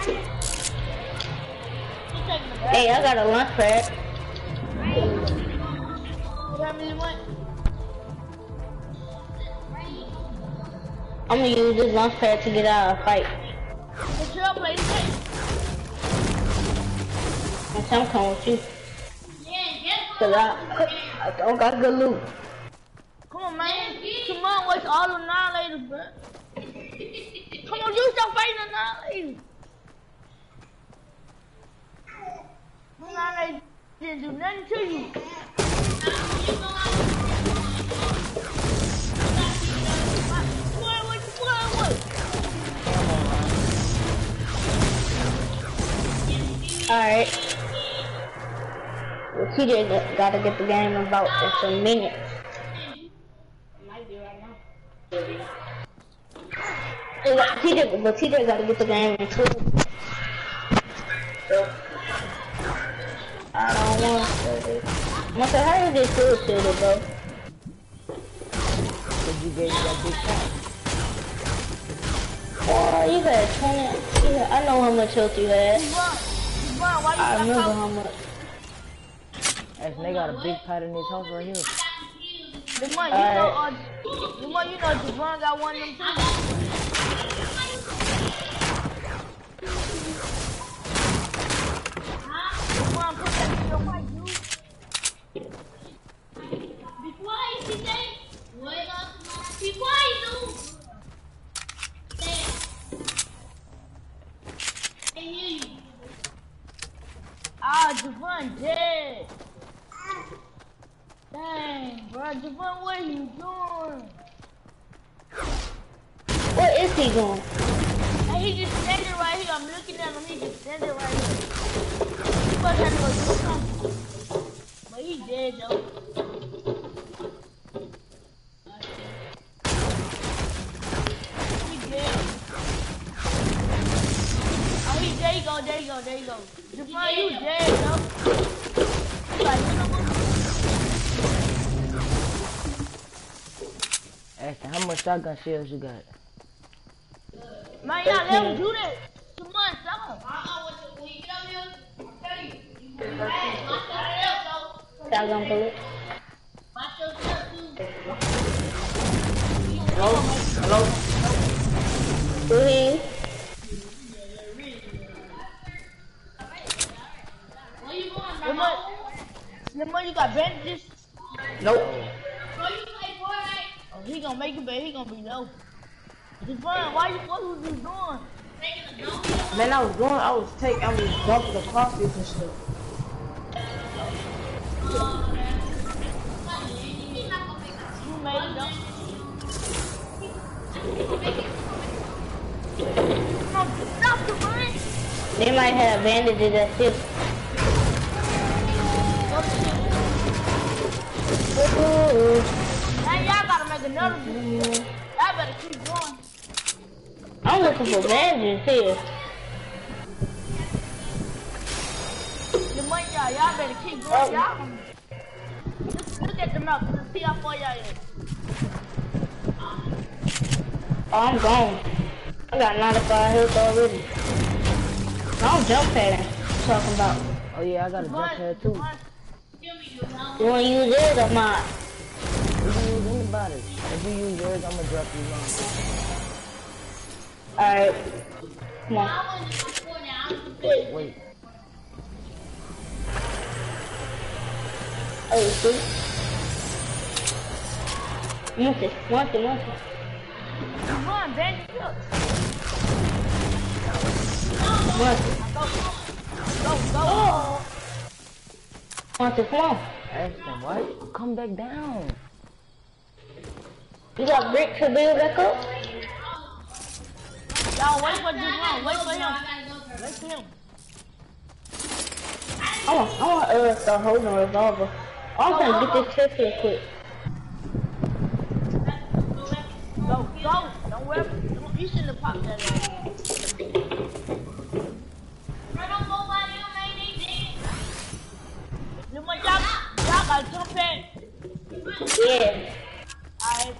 Hey, I got a lunch pad. Family what? I'm gonna use this lunch pad to get out of a fight. What's your place? And some come with you. Cause I don't got good loot. Come on, man. Come on, what's all the annihilators, bro? Come on, you stop fighting annihilators. Annihilators didn't do nothing to you. What? Alright. Well, TJ gotta get the game about in some minutes. TJ gotta get the game in 2. So, I don't want to do this. How you get full shielded, bro? Because you gave me that big pack. Oh, you had 20. Yeah, I know how much health you had. I remember how much. As they got a big pot in this house right here. The one, you know, Javon got one of them too. Javon, put that in your mic, dude. Be quiet, TJ. Be quiet, dude. I hear you. Ah, Javon dead. Dang, bro, Javon, what are you doing? What is he doing? Hey, he just standing right here. I'm looking at him. He just standing right here. He must have to go do something. But he dead, though. He dead. Oh, he there you go. Javon, you dead, though. You like, you know what? Asking, how much shotgun shells you got? Man, y'all let him do that. Too much, dog. When shotgun bullet. Hello? Hello? Please. Lemon, you got bandages? Nope. Oh, he gonna make it, but he gonna be low. Devon, what was you doing? Man, I was dumping the coffees and stuff. You made it, though. Stop, Devon. They might have bandages that shit. Man, y'all gotta make another video. Y'all better keep going. I'm looking for bandages here. Lemon, y'all better keep going. Y'all look at the map. Let's see how far y'all is. Oh, I'm gone. I got 95 health already. I'm jump padding. Talking about. Oh yeah, I got a jump pad too. You wanna use it or not? If you use anybody, if you use yours, I'm gonna drop you mine. Alright. Come on. Wait. Oh, see? Monkey. Come on, bandage up. Monkey. Go. Oh. Monkey, come on. Ashton, what? Come back down. You got bricks to build back up? Y'all wait for Devon. Wait for him. Wait for him. I want start holding a revolver. I'm gonna get this chest real quick. Go. Don't worry. You shouldn't have popped that out. Lemon, y'all got jump pad. Yeah. Alright.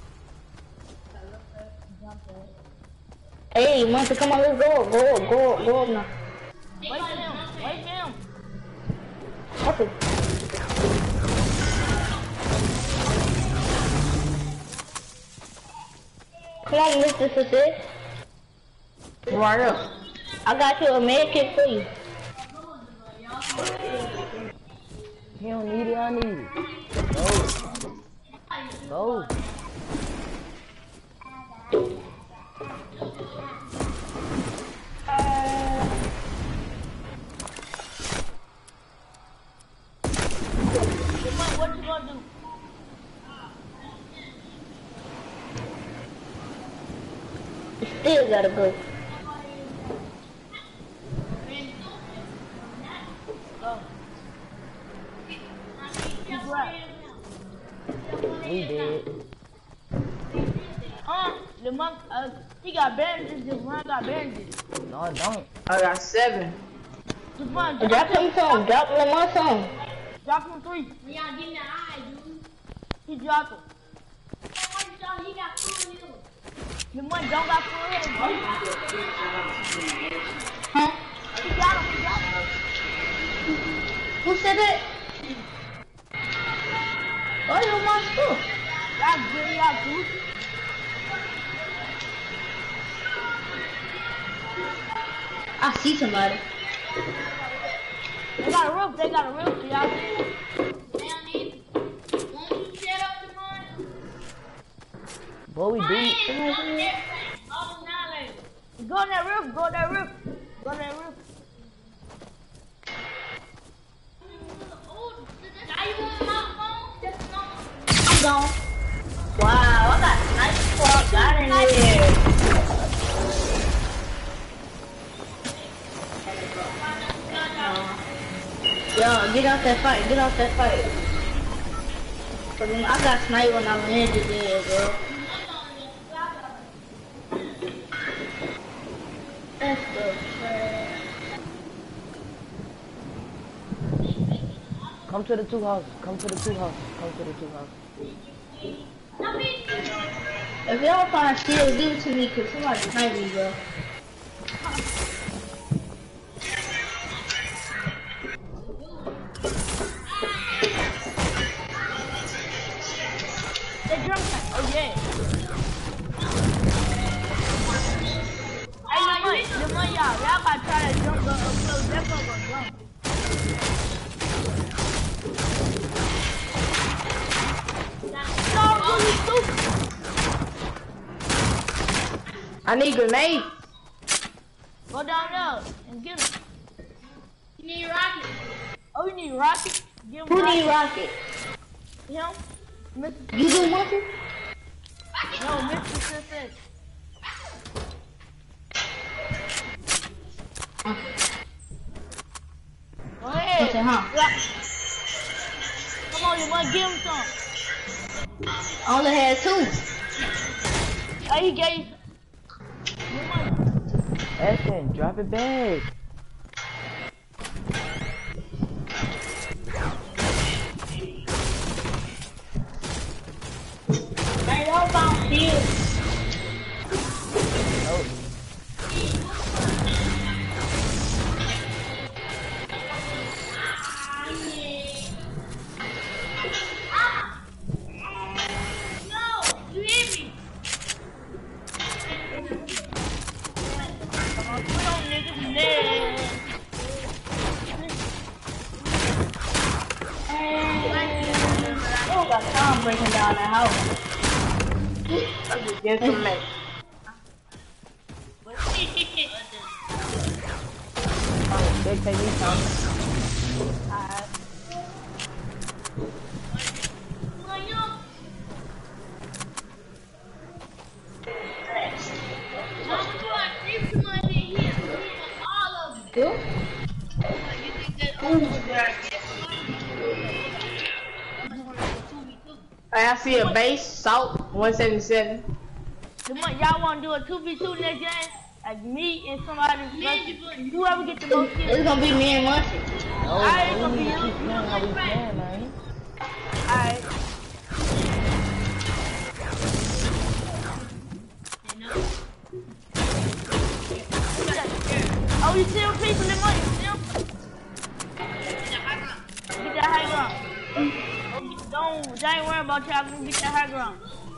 Hey, Monkey, come on, let's go up now. Wait for him. Okay. Come on, Mr. Success. Right up. I got you a med kit for you. You don't need it, I need it. Go. What you gonna do? You still gotta go. We did. Lemon, he got bandages. Devon got bandages. No, I don't. I got 7. Devon, Drop him some. Drop Lemon some. drop him 3. He dropped him. Lemon don't got full head. Huh? He got him. Who said that? Oh, you're my school. Y'all good, y'all good. I see somebody. They got a roof, y'all. Boy, we do. Go on that roof. I'm gone. Wow, I got a nice squad got in here. Yo, get off that fight. I got sniped when I landed there, bro. That's the trash. Come to the two houses. If y'all find shield, give it to me, cause somebody behind me, bro. They jump back. Oh yeah. Hey, Lemon, y'all gotta try that jump up close. That fucker gonna jump. I need grenades. Go down there and get him. You need rocket. Oh, you need rocket? Give him Who need rocket? Him? You do nothing? No, Mr. Sister. Go ahead. Okay, huh? Come on, you want to give him some. I only had 2. Hey, he gave you Ashton, drop it back. Man, y'all found shield. Oh. No, you hear me? put on niggas' legs. Oh, got Tom breaking down the house. I'm just getting some mess. Oh, they take me some. Who? I see a base, salt, 177. Y'all want to do a 2v2 next game? Like me and somebody, whoever get the most kills. It's gonna be me and Muncie. Alright, it's gonna be you. Alright. Oh, you see him people in money, you see him? Get that high ground. Don't ain't worry about y'all, gonna get that high ground.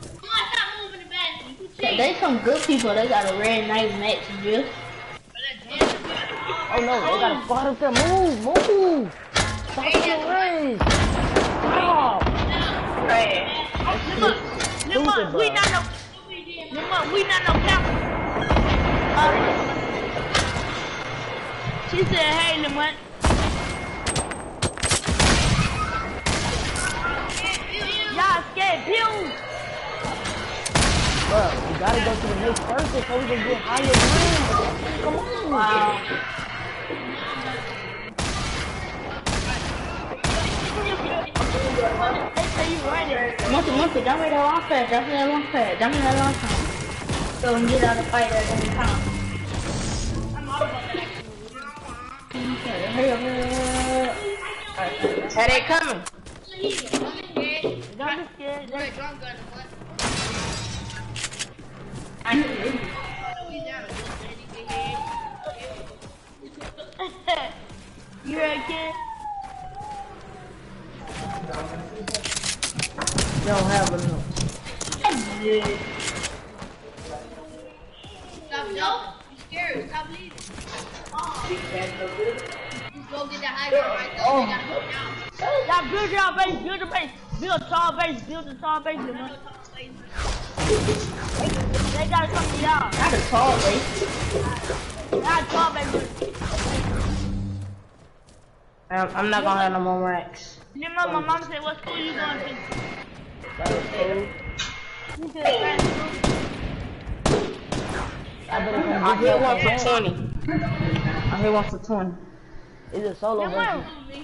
They some good people. They got a red nice match, just. Oh no, they got a squad up there. Move, move. Stop the race. Stop. Lemon, we not no camera. She said, hey, Lemon. Y'all scared, pew. Bro, you gotta go to the next person so we can get higher ground. Come on. Wow. They say you running. Muncie, jump me that launch pad. Jump me that launch pad. Jump me that launch pad. So we can get out of the fight at any time. Okay, hurry up, hurry up. Hey, they coming. Don't be scared. You ready, kid? You don't have enough. Stop, no. You scared. Stop leaving. Just go get that high ground right there. They gotta go down. Y'all build your base, build a base. Build a tall base, build a tall base, Lemon. They gotta come to y'all. Not a tall base. Not a tall base. I'm not gonna have no more racks. Lemon, my mom said, what school you going to? You said, fast school. I hit one for 20. I hit one for 20. It's a solo version.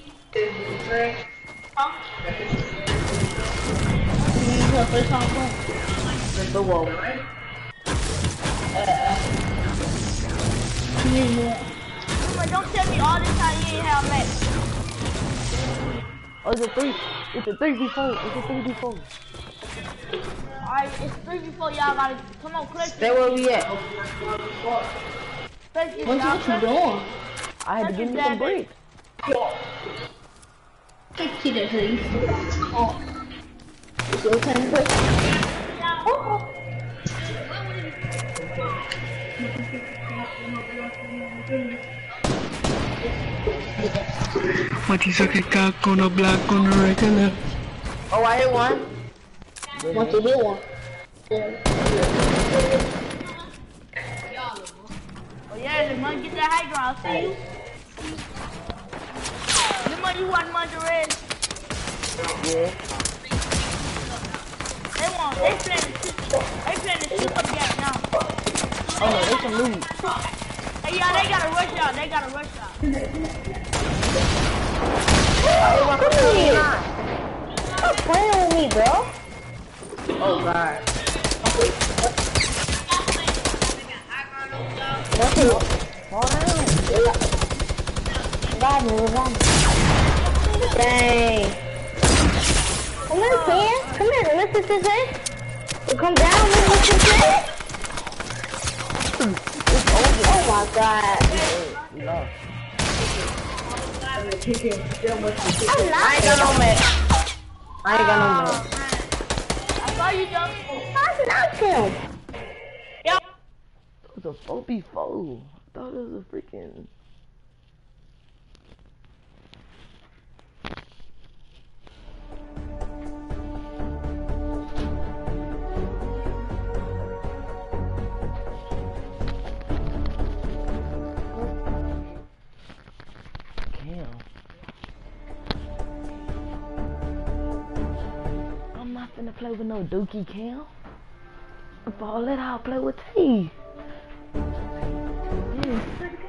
Just the wall. Lemon, don't tell me all this time you ain't have max. Oh, it's a 3. It's a 3v4. It's a 3v4. Alright, it's 3 before y'all gotta come on, clutch. Stay where we at. Clutch it, What y'all. you doing? I had to give me some bricks. Take to the please. Oh. So what kind of break? Oh. What is a cock on a black on a regular? Oh, I hit one. Want to do one? Oh yeah, the money get that high ground. See you. The money you want money to red. Yeah. They playing the shoot up gap now. Oh no, they can lose. Hey y'all, they gotta rush out. They gotta rush out. Come here. Stop playing with me, bro. Oh god. Fall down. Revive me. Dang. Come here, Ken. Come here. Listen to this. Come down. Listen to this. Oh my god. We lost. I ain't got no match. I ain't got no more. I saw you jump. I knocked him. Yep. It was a 4v4. I thought it was a freaking... Damn. I'm not finna play with no dookie Cam. Ball it out, play with T. Yeah.